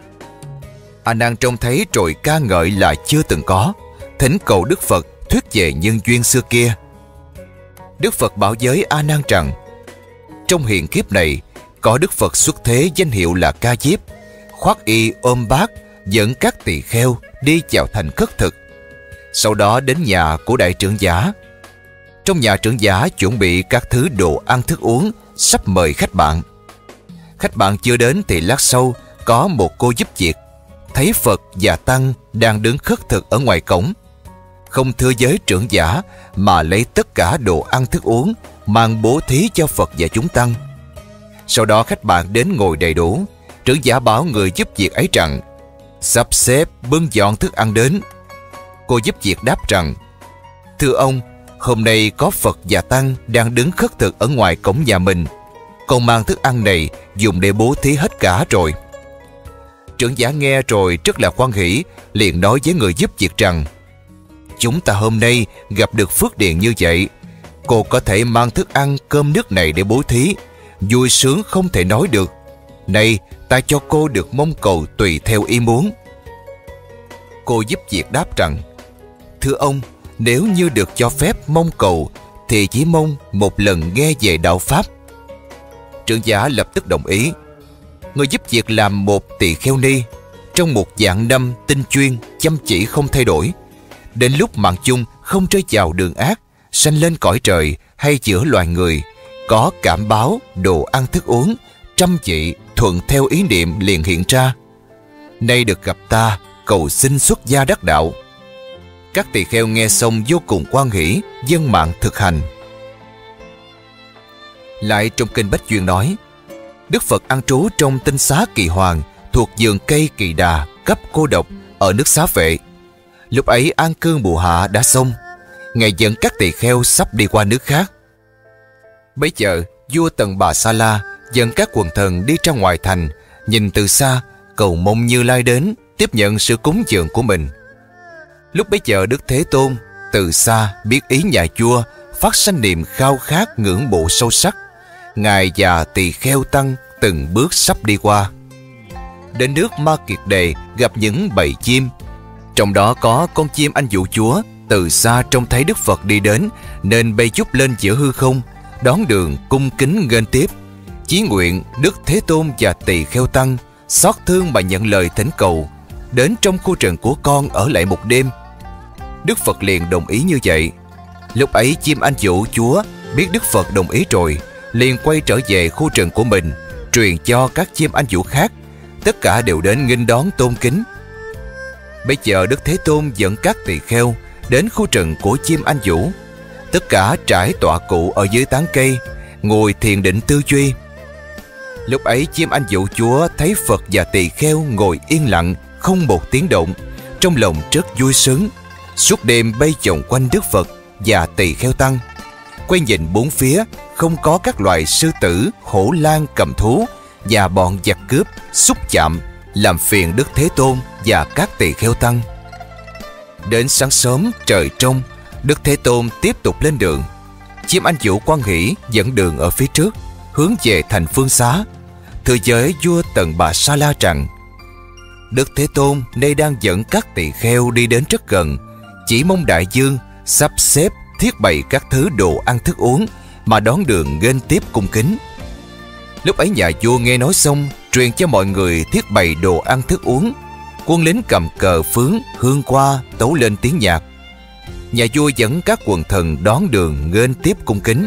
A Nan trông thấy rồi ca ngợi là chưa từng có, thỉnh cầu Đức Phật thuyết về nhân duyên xưa kia. Đức Phật bảo giới A Nan rằng: trong hiện kiếp này có Đức Phật xuất thế danh hiệu là Ca Diếp, khoác y ôm bát dẫn các tỳ kheo đi vào thành khất thực. Sau đó đến nhà của đại trưởng giả. Trong nhà trưởng giả chuẩn bị các thứ đồ ăn thức uống, sắp mời khách bạn. Khách bạn chưa đến thì lát sau có một cô giúp việc, thấy Phật và Tăng đang đứng khất thực ở ngoài cổng. Không thưa với trưởng giả mà lấy tất cả đồ ăn thức uống mang bố thí cho Phật và chúng tăng. Sau đó khách bạn đến ngồi đầy đủ. Trưởng giả bảo người giúp việc ấy rằng: sắp xếp bưng dọn thức ăn đến. Cô giúp việc đáp rằng: thưa ông, hôm nay có Phật và Tăng đang đứng khất thực ở ngoài cổng nhà mình. Con mang thức ăn này dùng để bố thí hết cả rồi. Trưởng giả nghe rồi rất là hoan hỉ, liền nói với người giúp việc rằng: chúng ta hôm nay gặp được phước điền như vậy, cô có thể mang thức ăn cơm nước này để bố thí, vui sướng không thể nói được. Này, ta cho cô được mong cầu tùy theo ý muốn. Cô giúp việc đáp rằng: thưa ông, nếu như được cho phép mong cầu thì chỉ mong một lần nghe về đạo pháp. Trưởng giả lập tức đồng ý. Người giúp việc làm một tỳ kheo ni, trong một vạn năm tinh chuyên chăm chỉ không thay đổi, đến lúc mạng chung không rơi vào đường ác, sanh lên cõi trời hay giữa loài người, có cảm báo, đồ ăn thức uống, trăm vị thuận theo ý niệm liền hiện ra. Nay được gặp ta, cầu xin xuất gia đắc đạo. Các tỳ kheo nghe xong vô cùng hoan hỷ, dâng mạng thực hành. Lại trong kinh Bách Duyên nói, Đức Phật an trú trong tinh xá Kỳ Hoàng thuộc vườn cây Kỳ Đà cấp cô độc ở nước Xá Vệ. Lúc ấy an cư mùa hạ đã xong, Ngài dẫn các tỳ kheo sắp đi qua nước khác. Bấy giờ vua Tần Bà Sa La dẫn các quần thần đi ra ngoài thành, nhìn từ xa cầu mong Như Lai đến tiếp nhận sự cúng dường của mình. Lúc bấy giờ Đức Thế Tôn từ xa biết ý nhà vua, phát sanh niềm khao khát ngưỡng mộ sâu sắc. Ngài và tỳ kheo tăng từng bước sắp đi qua. Đến nước Ma Kiệt Đề gặp những bầy chim, trong đó có con chim anh vũ chúa. Từ xa trông thấy Đức Phật đi đến, nên bay vút lên giữa hư không, đón đường cung kính nghênh tiếp, chí nguyện Đức Thế Tôn và tỳ kheo tăng xót thương mà nhận lời thỉnh cầu, đến trong khu rừng của con ở lại một đêm. Đức Phật liền đồng ý như vậy. Lúc ấy chim anh vũ chúa biết Đức Phật đồng ý rồi, liền quay trở về khu rừng của mình, truyền cho các chim anh vũ khác. Tất cả đều đến nghênh đón tôn kính. Bây giờ Đức Thế Tôn dẫn các tỳ kheo đến khu rừng của chim anh vũ. Tất cả trải tọa cụ ở dưới tán cây, ngồi thiền định tư duy. Lúc ấy chim anh vũ chúa thấy Phật và tỳ kheo ngồi yên lặng, không một tiếng động, trong lòng rất vui sướng. Suốt đêm bay vòng quanh Đức Phật và tỳ kheo tăng, quay nhìn bốn phía, không có các loài sư tử, hổ lang cầm thú và bọn giặc cướp xúc chạm làm phiền Đức Thế Tôn và các tỳ kheo tăng. Đến sáng sớm trời trong, Đức Thế Tôn tiếp tục lên đường. Chim anh vũ hoan hỷ dẫn đường ở phía trước, hướng về thành Phương Xá, thưa với vua Tần Bà Sa La rằng: Đức Thế Tôn nay đang dẫn các tỳ kheo đi đến rất gần, chỉ mong đại dương sắp xếp thiết bày các thứ đồ ăn thức uống mà đón đường nghênh tiếp cung kính. Lúc ấy nhà vua nghe nói xong, truyền cho mọi người thiết bày đồ ăn thức uống. Quân lính cầm cờ phướng hương qua tấu lên tiếng nhạc. Nhà vua dẫn các quần thần đón đường nghênh tiếp cung kính.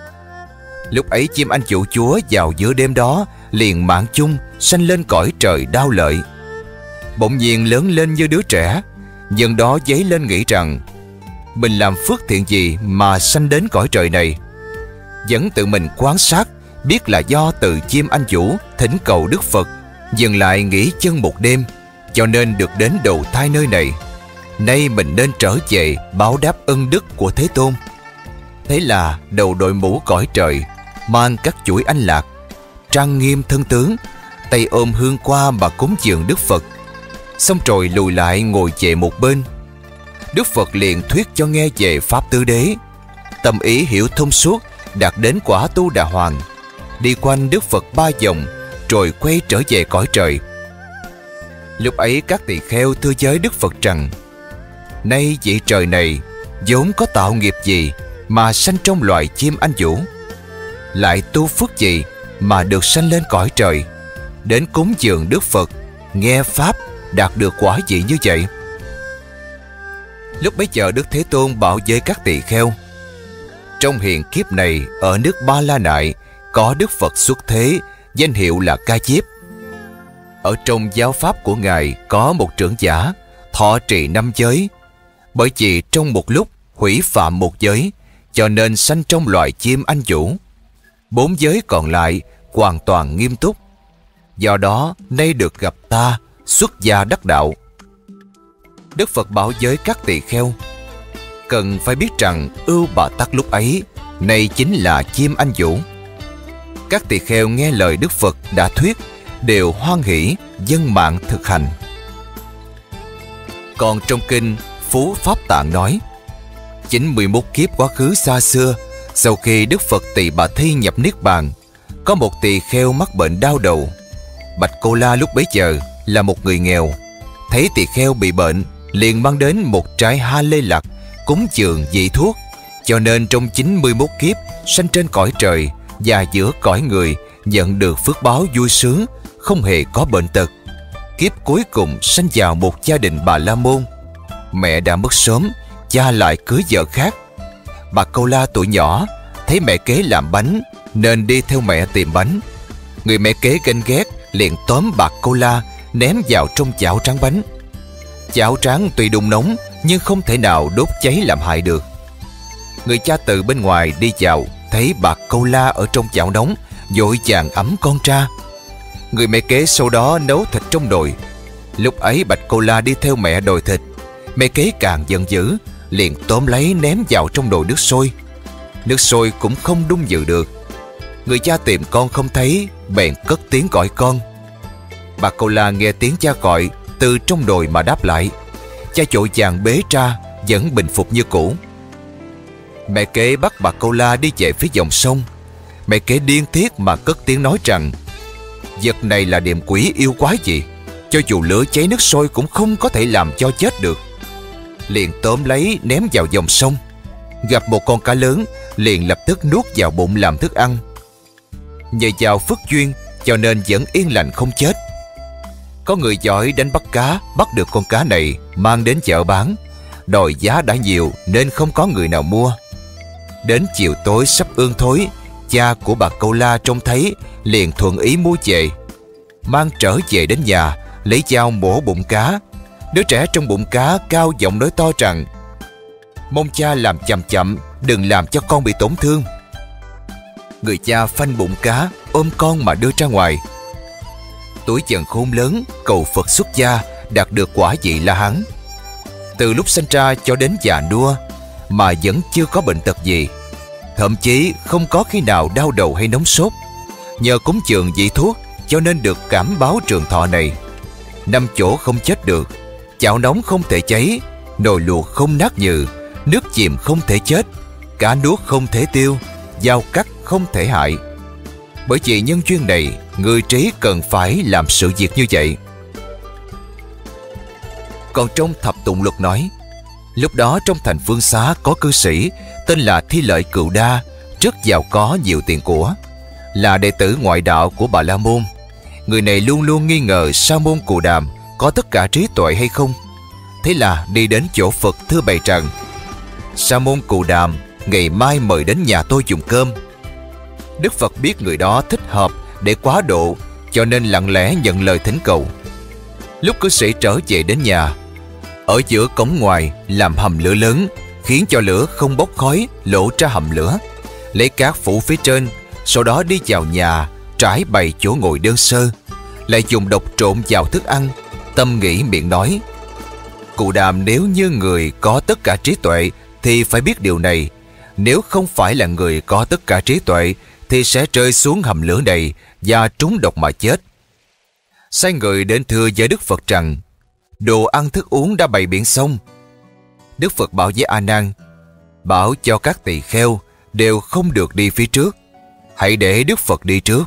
Lúc ấy chim anh vũ chúa vào giữa đêm đó liền mạng chung sanh lên cõi trời đau lợi. Bỗng nhiên lớn lên như đứa trẻ, dần đó dấy lên nghĩ rằng mình làm phước thiện gì mà sanh đến cõi trời này. Vẫn tự mình quan sát, biết là do từ chim anh vũ thỉnh cầu Đức Phật dừng lại nghỉ chân một đêm, cho nên được đến đầu thai nơi này. Nay mình nên trở về báo đáp ân đức của Thế Tôn. Thế là đầu đội mũ cõi trời, mang các chuỗi anh lạc, trang nghiêm thân tướng, tay ôm hương qua mà cúng dường Đức Phật. Xong rồi lùi lại ngồi về một bên. Đức Phật liền thuyết cho nghe về Pháp Tứ Đế. Tâm ý hiểu thông suốt, đạt đến quả Tu Đà Hoàng. Đi quanh Đức Phật ba vòng, rồi quay trở về cõi trời. Lúc ấy các tỳ kheo thưa với Đức Phật rằng: Nay vị trời này vốn có tạo nghiệp gì mà sanh trong loài chim anh vũ? Lại tu phước gì mà được sanh lên cõi trời, đến cúng dường Đức Phật, nghe Pháp, đạt được quả vị như vậy? Lúc bấy giờ Đức Thế Tôn bảo với các tỳ kheo: Trong hiện kiếp này ở nước Ba La Nại có Đức Phật xuất thế, danh hiệu là Ca Diếp. Ở trong giáo pháp của Ngài có một trưởng giả thọ trì năm giới. Bởi vì trong một lúc hủy phạm một giới, cho nên sanh trong loài chim anh vũ. Bốn giới còn lại hoàn toàn nghiêm túc. Do đó nay được gặp ta, xuất gia đắc đạo. Đức Phật bảo với các tỳ kheo: Cần phải biết rằng Ưu Bà Tắc lúc ấy này chính là chim anh vũ. Các tỳ kheo nghe lời Đức Phật đã thuyết, đều hoan hỷ dâng mạng thực hành. Còn trong kinh Phú Pháp Tạng nói: chín mươi mốt kiếp quá khứ xa xưa, sau khi Đức Phật Tỳ Bà Thi nhập Niết Bàn, có một tỳ kheo mắc bệnh đau đầu. Bạch Cô La lúc bấy giờ là một người nghèo, thấy tỳ kheo bị bệnh, liền mang đến một trái ha lê lạc cúng dường vị thuốc, cho nên trong chín mươi mốt kiếp sanh trên cõi trời và giữa cõi người, nhận được phước báo vui sướng, không hề có bệnh tật. Kiếp cuối cùng sanh vào một gia đình Bà La Môn. Mẹ đã mất sớm, cha lại cưới vợ khác. Bà Câu La tuổi nhỏ thấy mẹ kế làm bánh nên đi theo mẹ tìm bánh. Người mẹ kế ganh ghét liền tóm bà Câu La ném vào trong chảo tráng bánh. Chảo tráng tuy đun nóng nhưng không thể nào đốt cháy làm hại được. Người cha từ bên ngoài đi vào thấy bà Câu La ở trong chảo nóng, vội vàng ẵm con ra. Người mẹ kế sau đó nấu thịt trong nồi. Lúc ấy Bạch Câu La đi theo mẹ đòi thịt. Mẹ kế càng giận dữ, liền tóm lấy ném vào trong nồi nước sôi. Nước sôi cũng không đun dự được. Người cha tìm con không thấy, bèn cất tiếng gọi con. Bà Câu La nghe tiếng cha gọi từ trong nồi mà đáp lại. Cha vội vàng bế ra, vẫn bình phục như cũ. Mẹ kế bắt bà Câu La đi về phía dòng sông. Mẹ kế điên tiết mà cất tiếng nói rằng vật này là điềm quỷ yêu quái gì, cho dù lửa cháy nước sôi cũng không có thể làm cho chết được. Liền tóm lấy ném vào dòng sông. Gặp một con cá lớn, liền lập tức nuốt vào bụng làm thức ăn. Nhờ vào phước duyên cho nên vẫn yên lành không chết. Có người giỏi đánh bắt cá, bắt được con cá này mang đến chợ bán. Đòi giá đã nhiều nên không có người nào mua. Đến chiều tối sắp ương thối, cha của bà Câu La trông thấy liền thuận ý mua về. Mang trở về đến nhà, lấy dao mổ bụng cá. Đứa trẻ trong bụng cá cao giọng nói to rằng mong cha làm chậm chậm, đừng làm cho con bị tổn thương. Người cha phanh bụng cá, ôm con mà đưa ra ngoài. Tuổi dần khôn lớn, cầu Phật xuất gia, đạt được quả vị La Hán. Từ lúc sinh ra cho đến già nua mà vẫn chưa có bệnh tật gì, thậm chí không có khi nào đau đầu hay nóng sốt. Nhờ cúng dường vị thuốc cho nên được cảm báo trường thọ này. Năm chỗ không chết được, chảo nóng không thể cháy, nồi luộc không nát nhừ, nước chìm không thể chết, cá nuốt không thể tiêu, dao cắt không thể hại. Bởi vì nhân duyên này, người trí cần phải làm sự việc như vậy. Còn trong Thập Tụng Luật nói, lúc đó trong thành Phương Xá có cư sĩ tên là Thi Lợi Cựu Đa, rất giàu có nhiều tiền của, là đệ tử ngoại đạo của Bà La Môn. Người này luôn luôn nghi ngờ Sa môn Cù Đàm có tất cả trí tuệ hay không. Thế là đi đến chỗ Phật thưa bày rằng: Sa môn Cù Đàm ngày mai mời đến nhà tôi dùng cơm. Đức Phật biết người đó thích hợp để quá độ, cho nên lặng lẽ nhận lời thỉnh cầu. Lúc cư sĩ trở về đến nhà, ở giữa cổng ngoài làm hầm lửa lớn, khiến cho lửa không bốc khói, lộ ra hầm lửa, lấy cát phủ phía trên, sau đó đi vào nhà, trải bày chỗ ngồi đơn sơ, lại dùng độc trộn vào thức ăn, tâm nghĩ miệng nói: Cụ Đàm nếu như người có tất cả trí tuệ thì phải biết điều này, nếu không phải là người có tất cả trí tuệ thì sẽ rơi xuống hầm lửa này và trúng độc mà chết. Sai người đến thưa với Đức Phật rằng đồ ăn thức uống đã bày biển xong. Đức Phật bảo với A Nan: bảo cho các tỳ kheo đều không được đi phía trước, hãy để Đức Phật đi trước.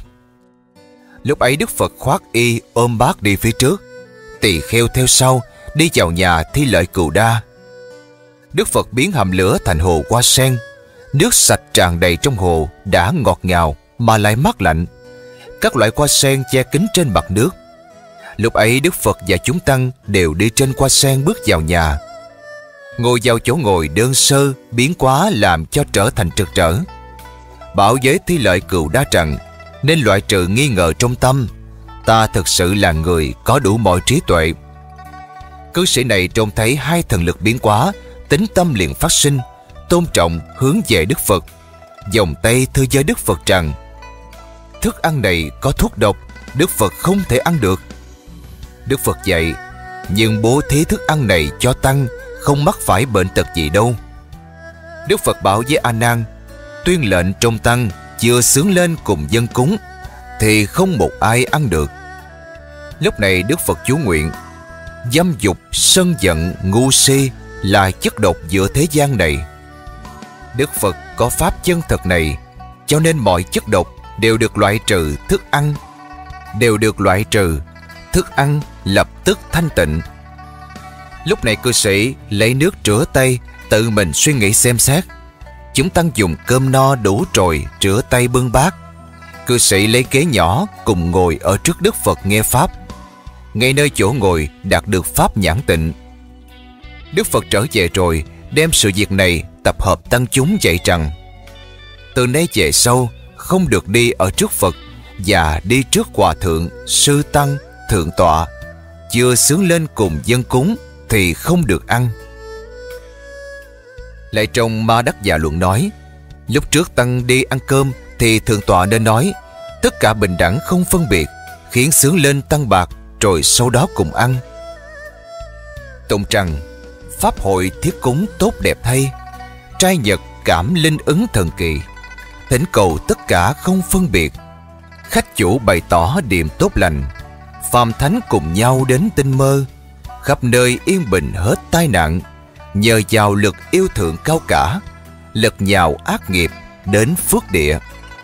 Lúc ấy Đức Phật khoác y ôm bát đi phía trước, tỳ kheo theo sau, đi vào nhà Thi Lợi Cựu Đa. Đức Phật biến hầm lửa thành hồ hoa sen, nước sạch tràn đầy trong hồ, đã ngọt ngào mà lại mát lạnh. Các loại hoa sen che kín trên mặt nước. Lúc ấy Đức Phật và chúng tăng đều đi trên hoa sen bước vào nhà, ngồi vào chỗ ngồi đơn sơ biến quá làm cho trở thành trực trở. Bảo với Thi Lợi Cựu Đa rằng nên loại trừ nghi ngờ trong tâm, ta thực sự là người có đủ mọi trí tuệ. Cư sĩ này trông thấy hai thần lực biến hóa, tính tâm liền phát sinh, tôn trọng hướng về Đức Phật, vòng tay thưa với Đức Phật rằng: thức ăn này có thuốc độc, Đức Phật không thể ăn được. Đức Phật dạy: nhưng bố thí thức ăn này cho tăng, không mắc phải bệnh tật gì đâu. Đức Phật bảo với A Nan: tuyên lệnh trong tăng chưa xướng lên cùng dân cúng thì không một ai ăn được. Lúc này Đức Phật chú nguyện: dâm dục, sân giận, ngu si là chất độc giữa thế gian này. Đức Phật có pháp chân thật này, cho nên mọi chất độc đều được loại trừ, thức ăn đều được loại trừ, thức ăn lập tức thanh tịnh. Lúc này cư sĩ lấy nước rửa tay, tự mình suy nghĩ xem xét. Chúng tăng dùng cơm no đủ rồi rửa tay bưng bát. Cư sĩ lấy ghế nhỏ cùng ngồi ở trước Đức Phật nghe pháp. Ngay nơi chỗ ngồi đạt được pháp nhãn tịnh. Đức Phật trở về rồi đem sự việc này tập hợp tăng chúng dạy rằng: từ nay về sau không được đi ở trước Phật và đi trước hòa thượng, sư tăng, thượng tọa. Chưa sướng lên cùng dân cúng thì không được ăn. Lại trong Ma Đắc Dạ Luận nói: lúc trước tăng đi ăn cơm thì thượng tọa nên nói tất cả bình đẳng không phân biệt, khiến sướng lên tăng bạc, rồi sau đó cùng ăn. Tụng rằng: pháp hội thiết cúng tốt đẹp thay, trai nhật cảm linh ứng thần kỳ, thỉnh cầu tất cả không phân biệt, khách chủ bày tỏ điềm tốt lành, phàm thánh cùng nhau đến tinh mơ, khắp nơi yên bình hết tai nạn, nhờ vào lực yêu thượng cao cả, lật nhào ác nghiệp đến phước địa.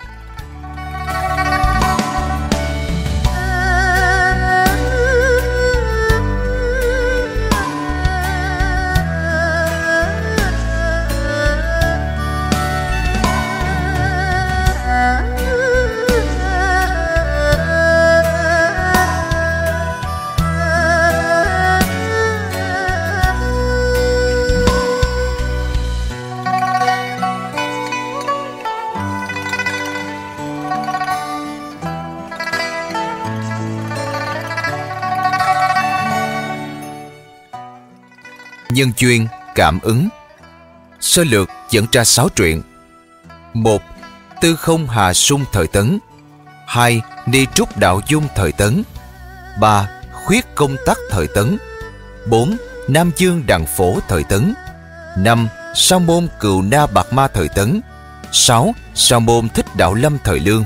Nhân duyên cảm ứng. Sơ lược dẫn ra sáu truyện: một. Tư không Hà Sung thời Tấn. Hai. Ni Trúc Đạo Dung thời Tấn. Ba. Khuyết Công Tắc thời Tấn. Bốn. Nam Dương Đằng Phổ thời Tấn. Năm. Sa môn Cừu Na Bạc Ma thời Tấn. Sáu. Sa môn Thích Đạo Lâm thời Lương.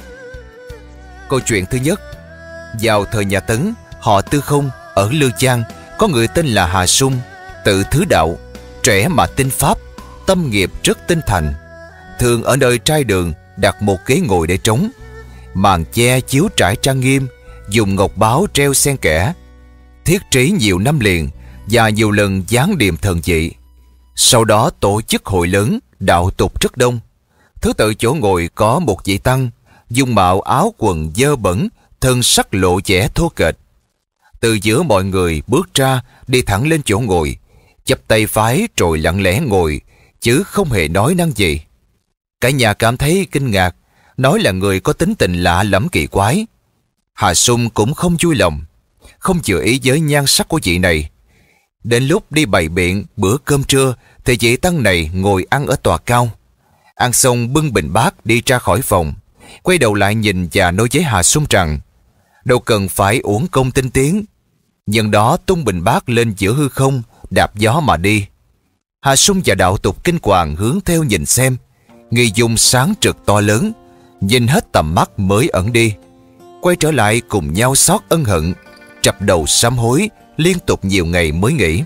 Câu chuyện thứ nhất. Vào thời nhà Tấn, họ Tư Không ở Lư Giang có người tên là Hà Sung, tự thứ đạo, trẻ mà tinh pháp, tâm nghiệp rất tinh thành. Thường ở nơi trai đường đặt một ghế ngồi để trống, màn che chiếu trải trang nghiêm, dùng ngọc báo treo xen kẽ, thiết trí nhiều năm liền và nhiều lần giáng điềm thần dị. Sau đó tổ chức hội lớn, đạo tục rất đông. Thứ tự chỗ ngồi có một vị tăng, dung mạo áo quần dơ bẩn, thân sắc lộ vẻ thô kệch. Từ giữa mọi người bước ra, đi thẳng lên chỗ ngồi, chắp tay phái rồi lặng lẽ ngồi, chứ không hề nói năng gì. Cả nhà cảm thấy kinh ngạc, nói là người có tính tình lạ lẫm kỳ quái. Hà Sung cũng không vui lòng, không chừa ý với nhan sắc của vị này. Đến lúc đi bày biện bữa cơm trưa thì vị tăng này ngồi ăn ở tòa cao. Ăn xong bưng bình bát đi ra khỏi phòng, quay đầu lại nhìn và nói với Hà Sung rằng đâu cần phải uổng công tinh tiến. Nhân đó tung bình bát lên giữa hư không, đạp gió mà đi. Hà Sung và đạo tục kinh hoàng hướng theo nhìn xem. Nghi dung sáng trực to lớn, nhìn hết tầm mắt mới ẩn đi. Quay trở lại cùng nhau xót ân hận, trập đầu sám hối, liên tục nhiều ngày mới nghỉ.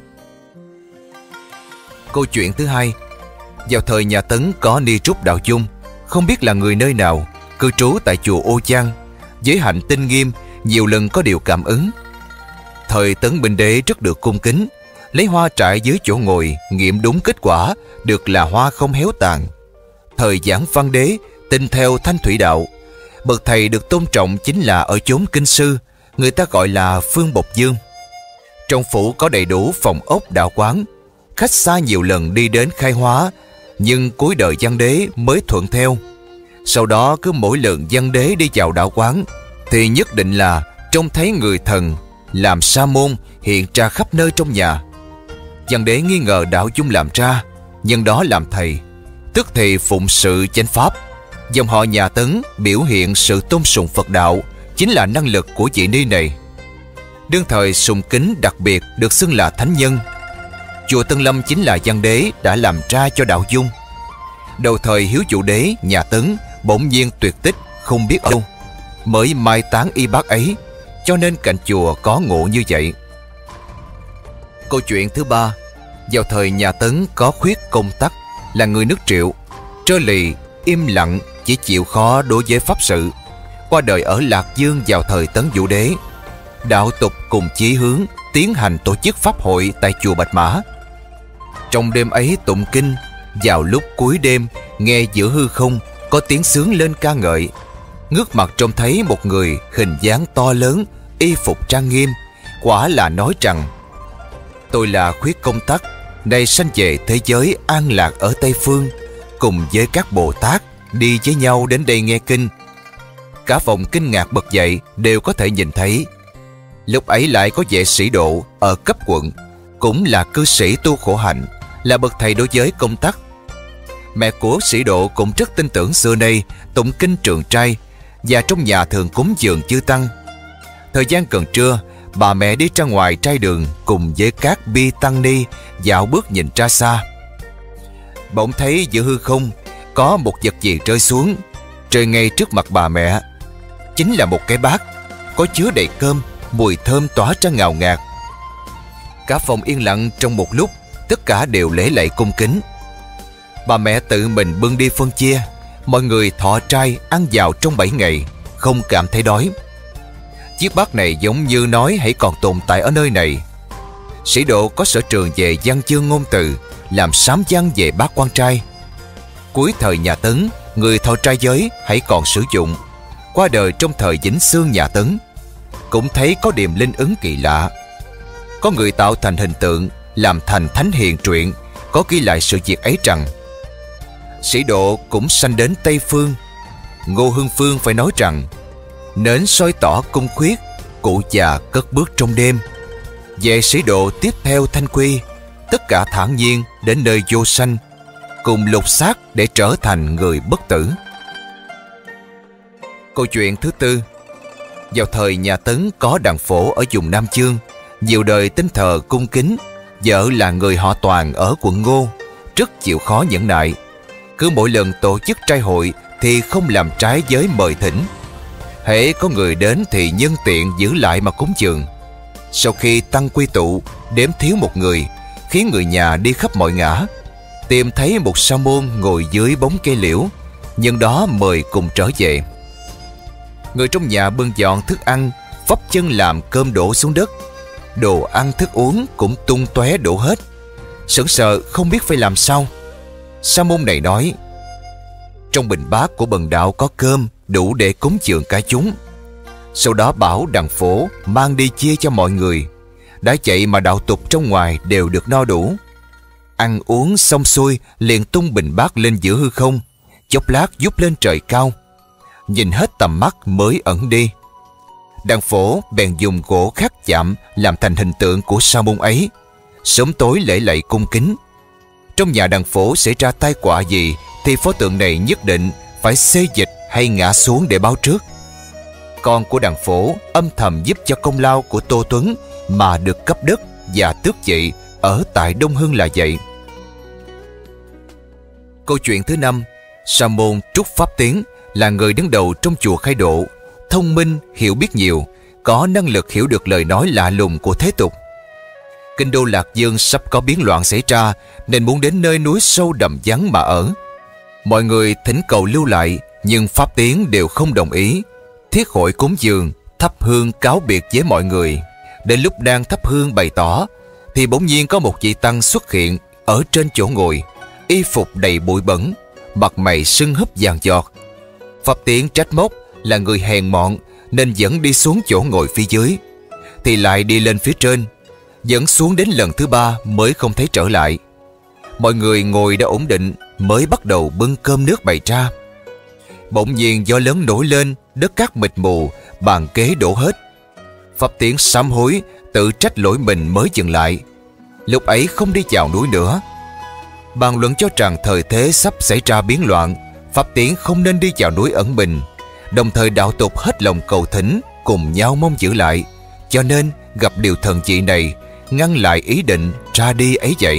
Câu chuyện thứ hai. Vào thời nhà Tấn có Ni Trúc Đạo Dung, không biết là người nơi nào, cư trú tại chùa Ô Giang, giới hạnh tinh nghiêm, nhiều lần có điều cảm ứng. Thời Tấn Bình Đế rất được cung kính, lấy hoa trải dưới chỗ ngồi, nghiệm đúng kết quả được là hoa không héo tàn. Thời Giảng Văn Đế tin theo Thanh Thủy Đạo, bậc thầy được tôn trọng chính là ở chốn kinh sư, người ta gọi là Phương Bộc Dương. Trong phủ có đầy đủ phòng ốc đạo quán, khách xa nhiều lần đi đến khai hóa, nhưng cuối đời Văn Đế mới thuận theo. Sau đó cứ mỗi lần Văn Đế đi vào đạo quán thì nhất định là trông thấy người thần làm sa môn hiện ra khắp nơi trong nhà. Văn Đế nghi ngờ Đạo Dung làm ra, nhân đó làm thầy, tức thì phụng sự chánh pháp. Dòng họ nhà Tấn biểu hiện sự tôn sùng Phật đạo chính là năng lực của vị ni này. Đương thời sùng kính đặc biệt được xưng là thánh nhân. Chùa Tân Lâm chính là Văn Đế đã làm ra cho Đạo Dung. Đầu thời Hiếu Vũ Đế nhà Tấn bỗng nhiên tuyệt tích, không biết ở đâu, mới mai táng y bác ấy, cho nên cạnh chùa có ngộ như vậy. Câu chuyện thứ ba. Vào thời nhà Tấn có Khuyết Công Tắc, là người nước Triệu, trơ lì, im lặng, chỉ chịu khó đối với pháp sự. Qua đời ở Lạc Dương vào thời Tấn Vũ Đế. Đạo tục cùng chí hướng tiến hành tổ chức pháp hội tại chùa Bạch Mã. Trong đêm ấy tụng kinh, vào lúc cuối đêm nghe giữa hư không có tiếng sướng lên ca ngợi. Ngước mặt trông thấy một người hình dáng to lớn, y phục trang nghiêm, quả là nói rằng: Tôi là Khuyết Công Tắc, nay sanh về thế giới an lạc ở Tây Phương, cùng với các Bồ Tát đi với nhau đến đây nghe kinh. Cả phòng kinh ngạc bật dậy, đều có thể nhìn thấy. Lúc ấy lại có vệ sĩ Độ ở cấp quận, cũng là cư sĩ tu khổ hạnh, là bậc thầy đối với Công Tắc. Mẹ của sĩ Độ cũng rất tin tưởng xưa nay tụng kinh trường trai, và trong nhà thường cúng dường chư tăng. Thời gian gần trưa, bà mẹ đi ra ngoài trai đường cùng với các bi tăng ni dạo bước nhìn ra xa. Bỗng thấy giữa hư không có một vật gì rơi xuống, rơi ngay trước mặt bà mẹ. Chính là một cái bát có chứa đầy cơm, mùi thơm tỏa ra ngào ngạt. Cả phòng yên lặng trong một lúc, tất cả đều lễ lạy cung kính. Bà mẹ tự mình bưng đi phân chia, mọi người thọ trai ăn vào trong bảy ngày, không cảm thấy đói. Chiếc bát này giống như nói hãy còn tồn tại ở nơi này. Sĩ Độ có sở trường về văn chương ngôn từ, làm sám văn về bát quan trai. Cuối thời nhà Tấn, người thọ trai giới hãy còn sử dụng. Qua đời trong thời Vĩnh Xương nhà Tấn, cũng thấy có điềm linh ứng kỳ lạ. Có người tạo thành hình tượng, làm thành thánh hiền truyện, có ghi lại sự việc ấy rằng Sĩ Độ cũng sanh đến Tây Phương. Ngô Hưng Phương phải nói rằng nến soi tỏ cung khuyết, cụ già cất bước trong đêm. Về Sĩ Độ tiếp theo Thanh Quy, tất cả thản nhiên đến nơi vô sanh, cùng lục xác để trở thành người bất tử. Câu chuyện thứ tư. Vào thời nhà Tấn có đàn Phổ ở vùng Nam Chương, nhiều đời tin thờ cung kính. Vợ là người họ Toàn ở quận Ngô, rất chịu khó nhẫn nại. Cứ mỗi lần tổ chức trai hội thì không làm trái với mời thỉnh. Hễ có người đến thì nhân tiện giữ lại mà cúng dường. Sau khi tăng quy tụ, đếm thiếu một người, khiến người nhà đi khắp mọi ngã, tìm thấy một sa môn ngồi dưới bóng cây liễu, nhân đó mời cùng trở về. Người trong nhà bưng dọn thức ăn, vấp chân làm cơm đổ xuống đất. Đồ ăn thức uống cũng tung tóe đổ hết. Sững sờ không biết phải làm sao. Sa môn này nói: trong bình bát của bần đạo có cơm đủ để cúng dường cả chúng. Sau đó bảo đàn Phổ mang đi chia cho mọi người. Đã vậy mà đạo tục trong ngoài đều được no đủ. Ăn uống xong xuôi, liền tung bình bát lên giữa hư không, chốc lát vút lên trời cao. Nhìn hết tầm mắt mới ẩn đi. Đàn Phổ bèn dùng gỗ khắc chạm làm thành hình tượng của sa môn ấy, sớm tối lễ lạy cung kính. Trong nhà đàn Phổ xảy ra tai họa gì thì pho tượng này nhất định phải xê dịch hay ngã xuống để báo trước. Con của đàn Phổ âm thầm giúp cho công lao của Tô Tuấn mà được cấp đất và tước vị ở tại Đông Hưng là vậy. Câu chuyện thứ năm. Sa môn Trúc Pháp Tiến là người đứng đầu trong chùa Khai Độ, thông minh, hiểu biết nhiều, có năng lực hiểu được lời nói lạ lùng của thế tục. Kinh đô Lạc Dương sắp có biến loạn xảy ra, nên muốn đến nơi núi sâu đầm vắng mà ở. Mọi người thỉnh cầu lưu lại, nhưng Pháp Tiến đều không đồng ý. Thiết hội cúng dường, thắp hương cáo biệt với mọi người. Đến lúc đang thắp hương bày tỏ, thì bỗng nhiên có một vị tăng xuất hiện ở trên chỗ ngồi, y phục đầy bụi bẩn, mặt mày sưng húp vàng giọt. Pháp Tiến trách móc là người hèn mọn nên dẫn đi xuống chỗ ngồi phía dưới, thì lại đi lên phía trên, dẫn xuống đến lần thứ ba mới không thấy trở lại. Mọi người ngồi đã ổn định mới bắt đầu bưng cơm nước bày ra. Bỗng nhiên gió lớn nổi lên, đất cát mịt mù, bàn ghế đổ hết. Pháp Tiến sám hối, tự trách lỗi mình mới dừng lại. Lúc ấy không đi vào núi nữa. Bàn luận cho rằng thời thế sắp xảy ra biến loạn, Pháp Tiến không nên đi vào núi ẩn mình. Đồng thời đạo tục hết lòng cầu thỉnh, cùng nhau mong giữ lại. Cho nên gặp điều thần dị này, ngăn lại ý định ra đi ấy vậy.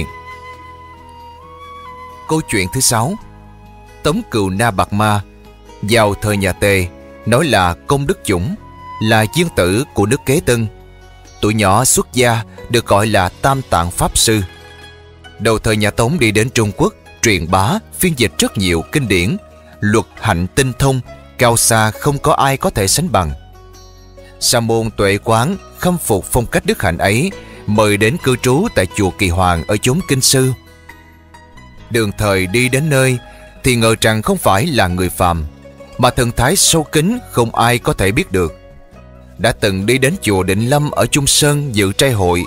Câu chuyện thứ sáu. Tống Cừu Na Bạc Ma vào thời nhà Tề, nói là Công Đức Dũng, là dương tử của nước Kế Tân. Tuổi nhỏ xuất gia, được gọi là Tam Tạng Pháp Sư. Đầu thời nhà Tống đi đến Trung Quốc, truyền bá, phiên dịch rất nhiều kinh điển, luật hạnh tinh thông, cao xa không có ai có thể sánh bằng. Sa môn Tuệ Quán khâm phục phong cách đức hạnh ấy, mời đến cư trú tại chùa Kỳ Hoàng ở chốn Kinh Sư. Đường thời đi đến nơi thì ngờ rằng không phải là người phàm, mà thần thái sâu kín không ai có thể biết được. Đã từng đi đến chùa Định Lâm ở Trung Sơn dự trai hội,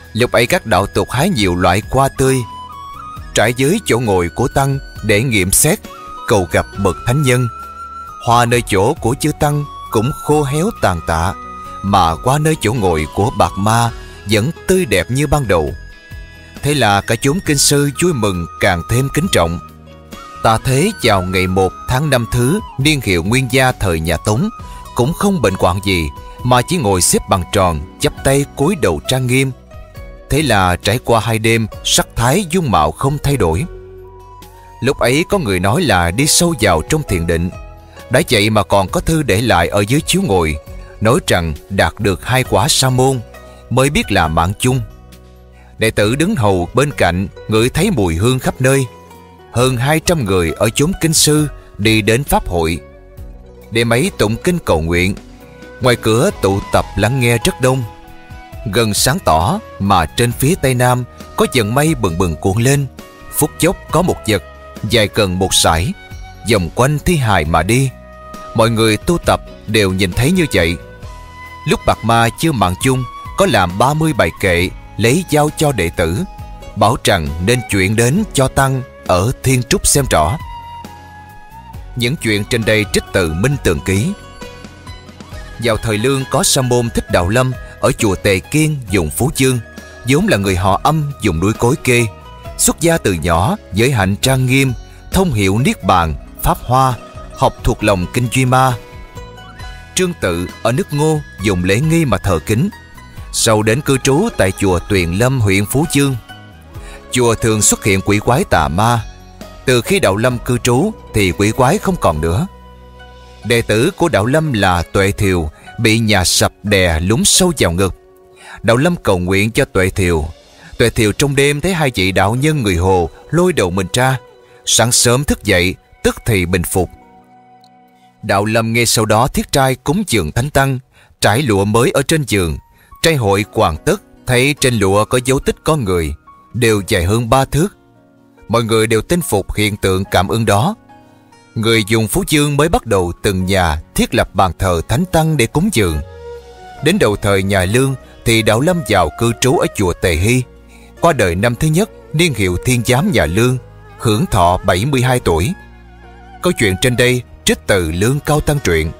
Lúc ấy các đạo tục hái nhiều loại hoa tươi trải dưới chỗ ngồi của tăng để nghiệm xét, cầu gặp bậc thánh nhân. Hoa nơi chỗ của chư tăng cũng khô héo tàn tạ, mà qua nơi chỗ ngồi của Bạc Ma vẫn tươi đẹp như ban đầu. Thế là cả chốn kinh sư vui mừng càng thêm kính trọng. Ta thế vào ngày một tháng năm thứ niên hiệu Nguyên Gia thời nhà Tống cũng không bệnh hoạn gì, mà chỉ ngồi xếp bằng tròn, chắp tay cúi đầu trang nghiêm. Thế là trải qua hai đêm, sắc thái dung mạo không thay đổi. Lúc ấy có người nói là đi sâu vào trong thiền định. Đã vậy mà còn có thư để lại ở dưới chiếu ngồi, nói rằng đạt được hai quả sa môn mới biết là mạng chung. Đệ tử đứng hầu bên cạnh ngửi thấy mùi hương khắp nơi. Hơn hai trăm người ở chốn kinh sư đi đến pháp hội. Đêm ấy tụng kinh cầu nguyện. Ngoài cửa tụ tập lắng nghe rất đông. Gần sáng tỏ mà trên phía tây nam có dần mây bừng bừng cuộn lên. Phút chốc có một vật dài gần một sải vòng quanh thi hài mà đi. Mọi người tu tập đều nhìn thấy như vậy. Lúc Bạc Ma chưa mạng chung, có làm ba mươi bài kệ lấy giao cho đệ tử, bảo rằng nên chuyển đến cho tăng ở Thiên Trúc xem rõ. Những chuyện trên đây trích từ Minh Tường Ký. Vào thời Lương có sa môn Thích Đạo Lâm ở chùa Tề Kiên vùng Phú Chương, vốn là người họ Âm vùng núi Cối Kê. Xuất gia từ nhỏ với hạnh trang nghiêm, thông hiểu niết bàn, pháp hoa, học thuộc lòng kinh Duy Ma. Trương Tự ở nước Ngô dùng lễ nghi mà thờ kính. Sau đến cư trú tại chùa Tuyền Lâm huyện Phú Chương. Chùa thường xuất hiện quỷ quái tà ma. Từ khi Đạo Lâm cư trú thì quỷ quái không còn nữa. Đệ tử của Đạo Lâm là Tuệ Thiều bị nhà sập đè lún sâu vào ngực. Đạo Lâm cầu nguyện cho Tuệ Thiều. Tuệ Thiều trong đêm thấy hai vị đạo nhân người Hồ lôi đầu mình ra. Sáng sớm thức dậy tức thì bình phục. Đạo Lâm nghe sau đó thiết trai cúng dường thánh tăng, trải lụa mới ở trên giường. Trai hội hoàn tất thấy trên lụa có dấu tích con người, đều dài hơn ba thước. Mọi người đều tin phục hiện tượng cảm ứng đó. Người dùng Phú Dương mới bắt đầu từng nhà thiết lập bàn thờ thánh tăng để cúng dường. Đến đầu thời nhà Lương thì Đạo Lâm vào cư trú ở chùa Tề Hy. Qua đời năm thứ nhất niên hiệu Thiên Giám nhà Lương, hưởng thọ bảy mươi hai tuổi. Câu chuyện trên đây trích từ Lương Cao Tăng truyện.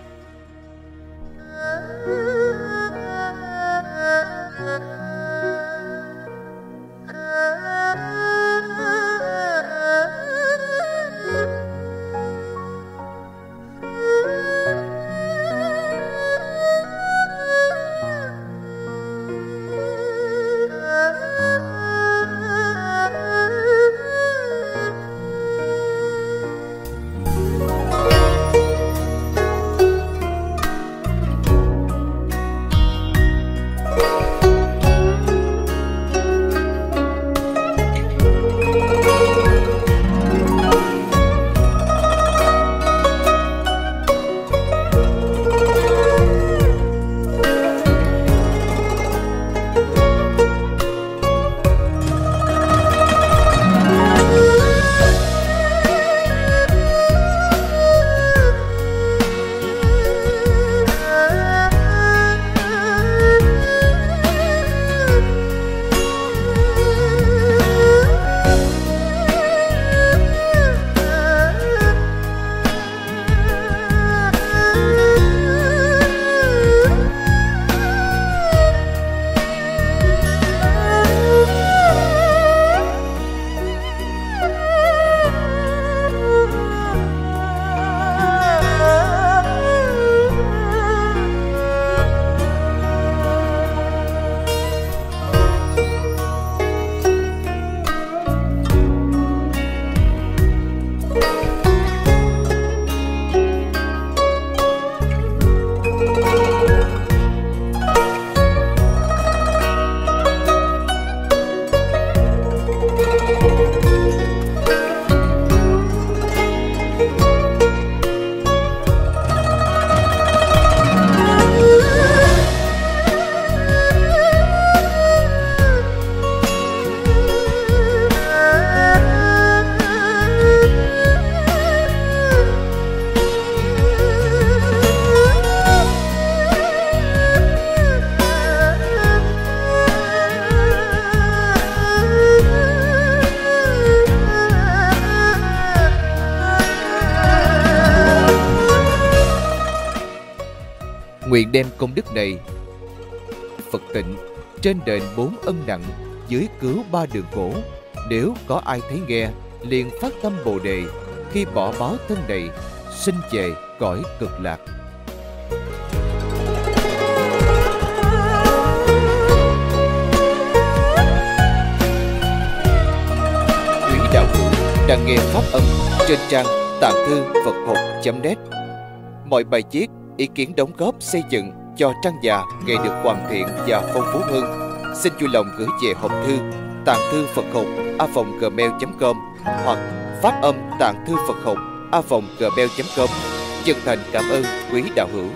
Nguyện đem công đức này Phật tịnh trên đền bốn ân nặng, dưới cứu ba đường khổ. Nếu có ai thấy nghe, liền phát tâm Bồ Đề, khi bỏ báo thân này, sinh về cõi cực lạc. Quý đạo hữu đang nghe pháp âm trên trang tạng thư Phật học chấm net. Mọi bài viết, ý kiến đóng góp xây dựng cho trang già ngày được hoàn thiện và phong phú hơn, xin vui lòng gửi về hộp thư tạng thư Phật học a vòng gmail chấm com hoặc phát âm tạng thư Phật học a vòng gmail chấm com. Chân thành cảm ơn quý đạo hữu.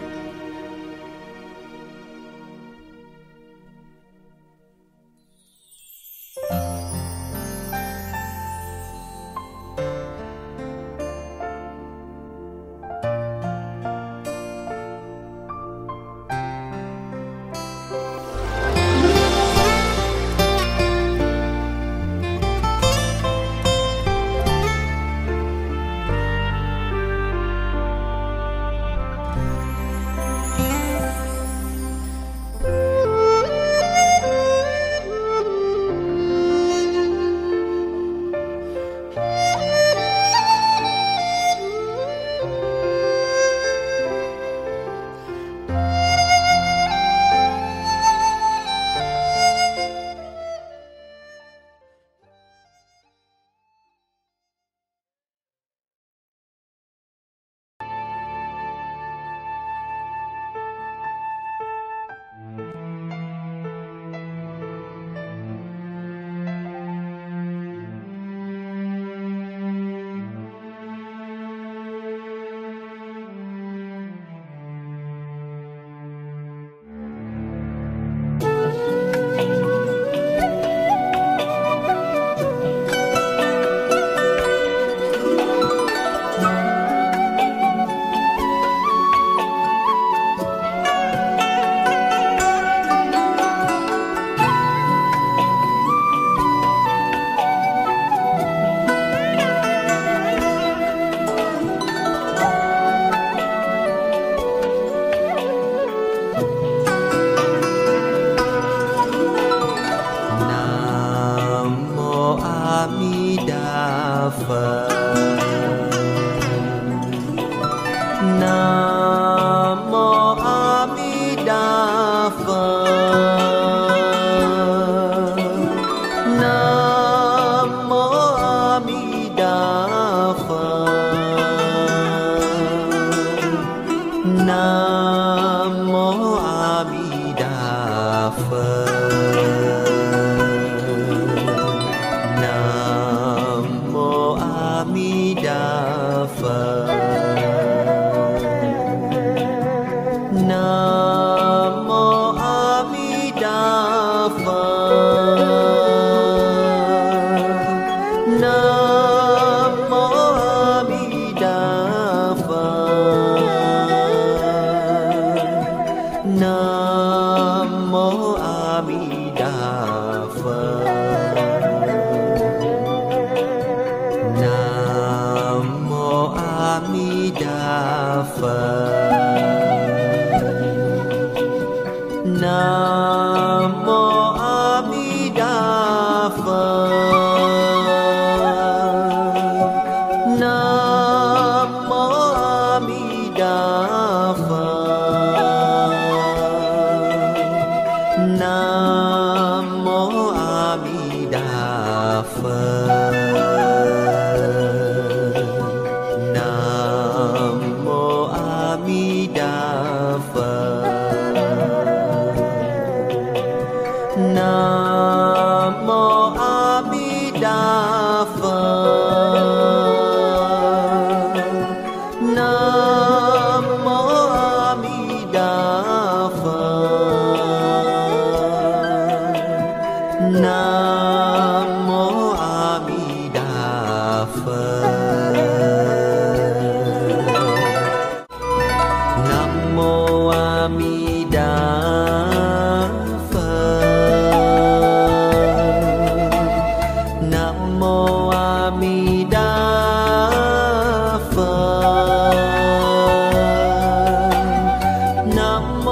Nam mô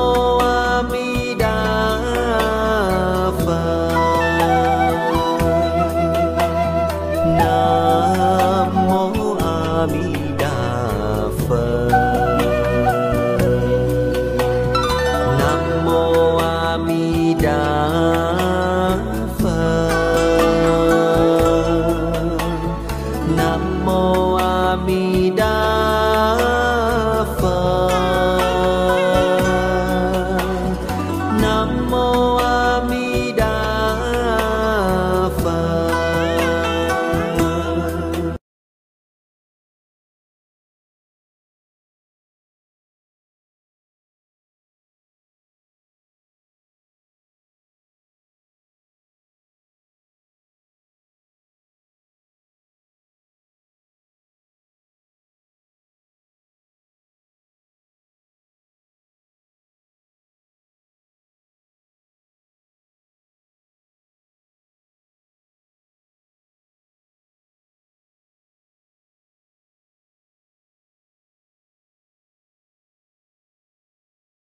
Nam mô A Di Đà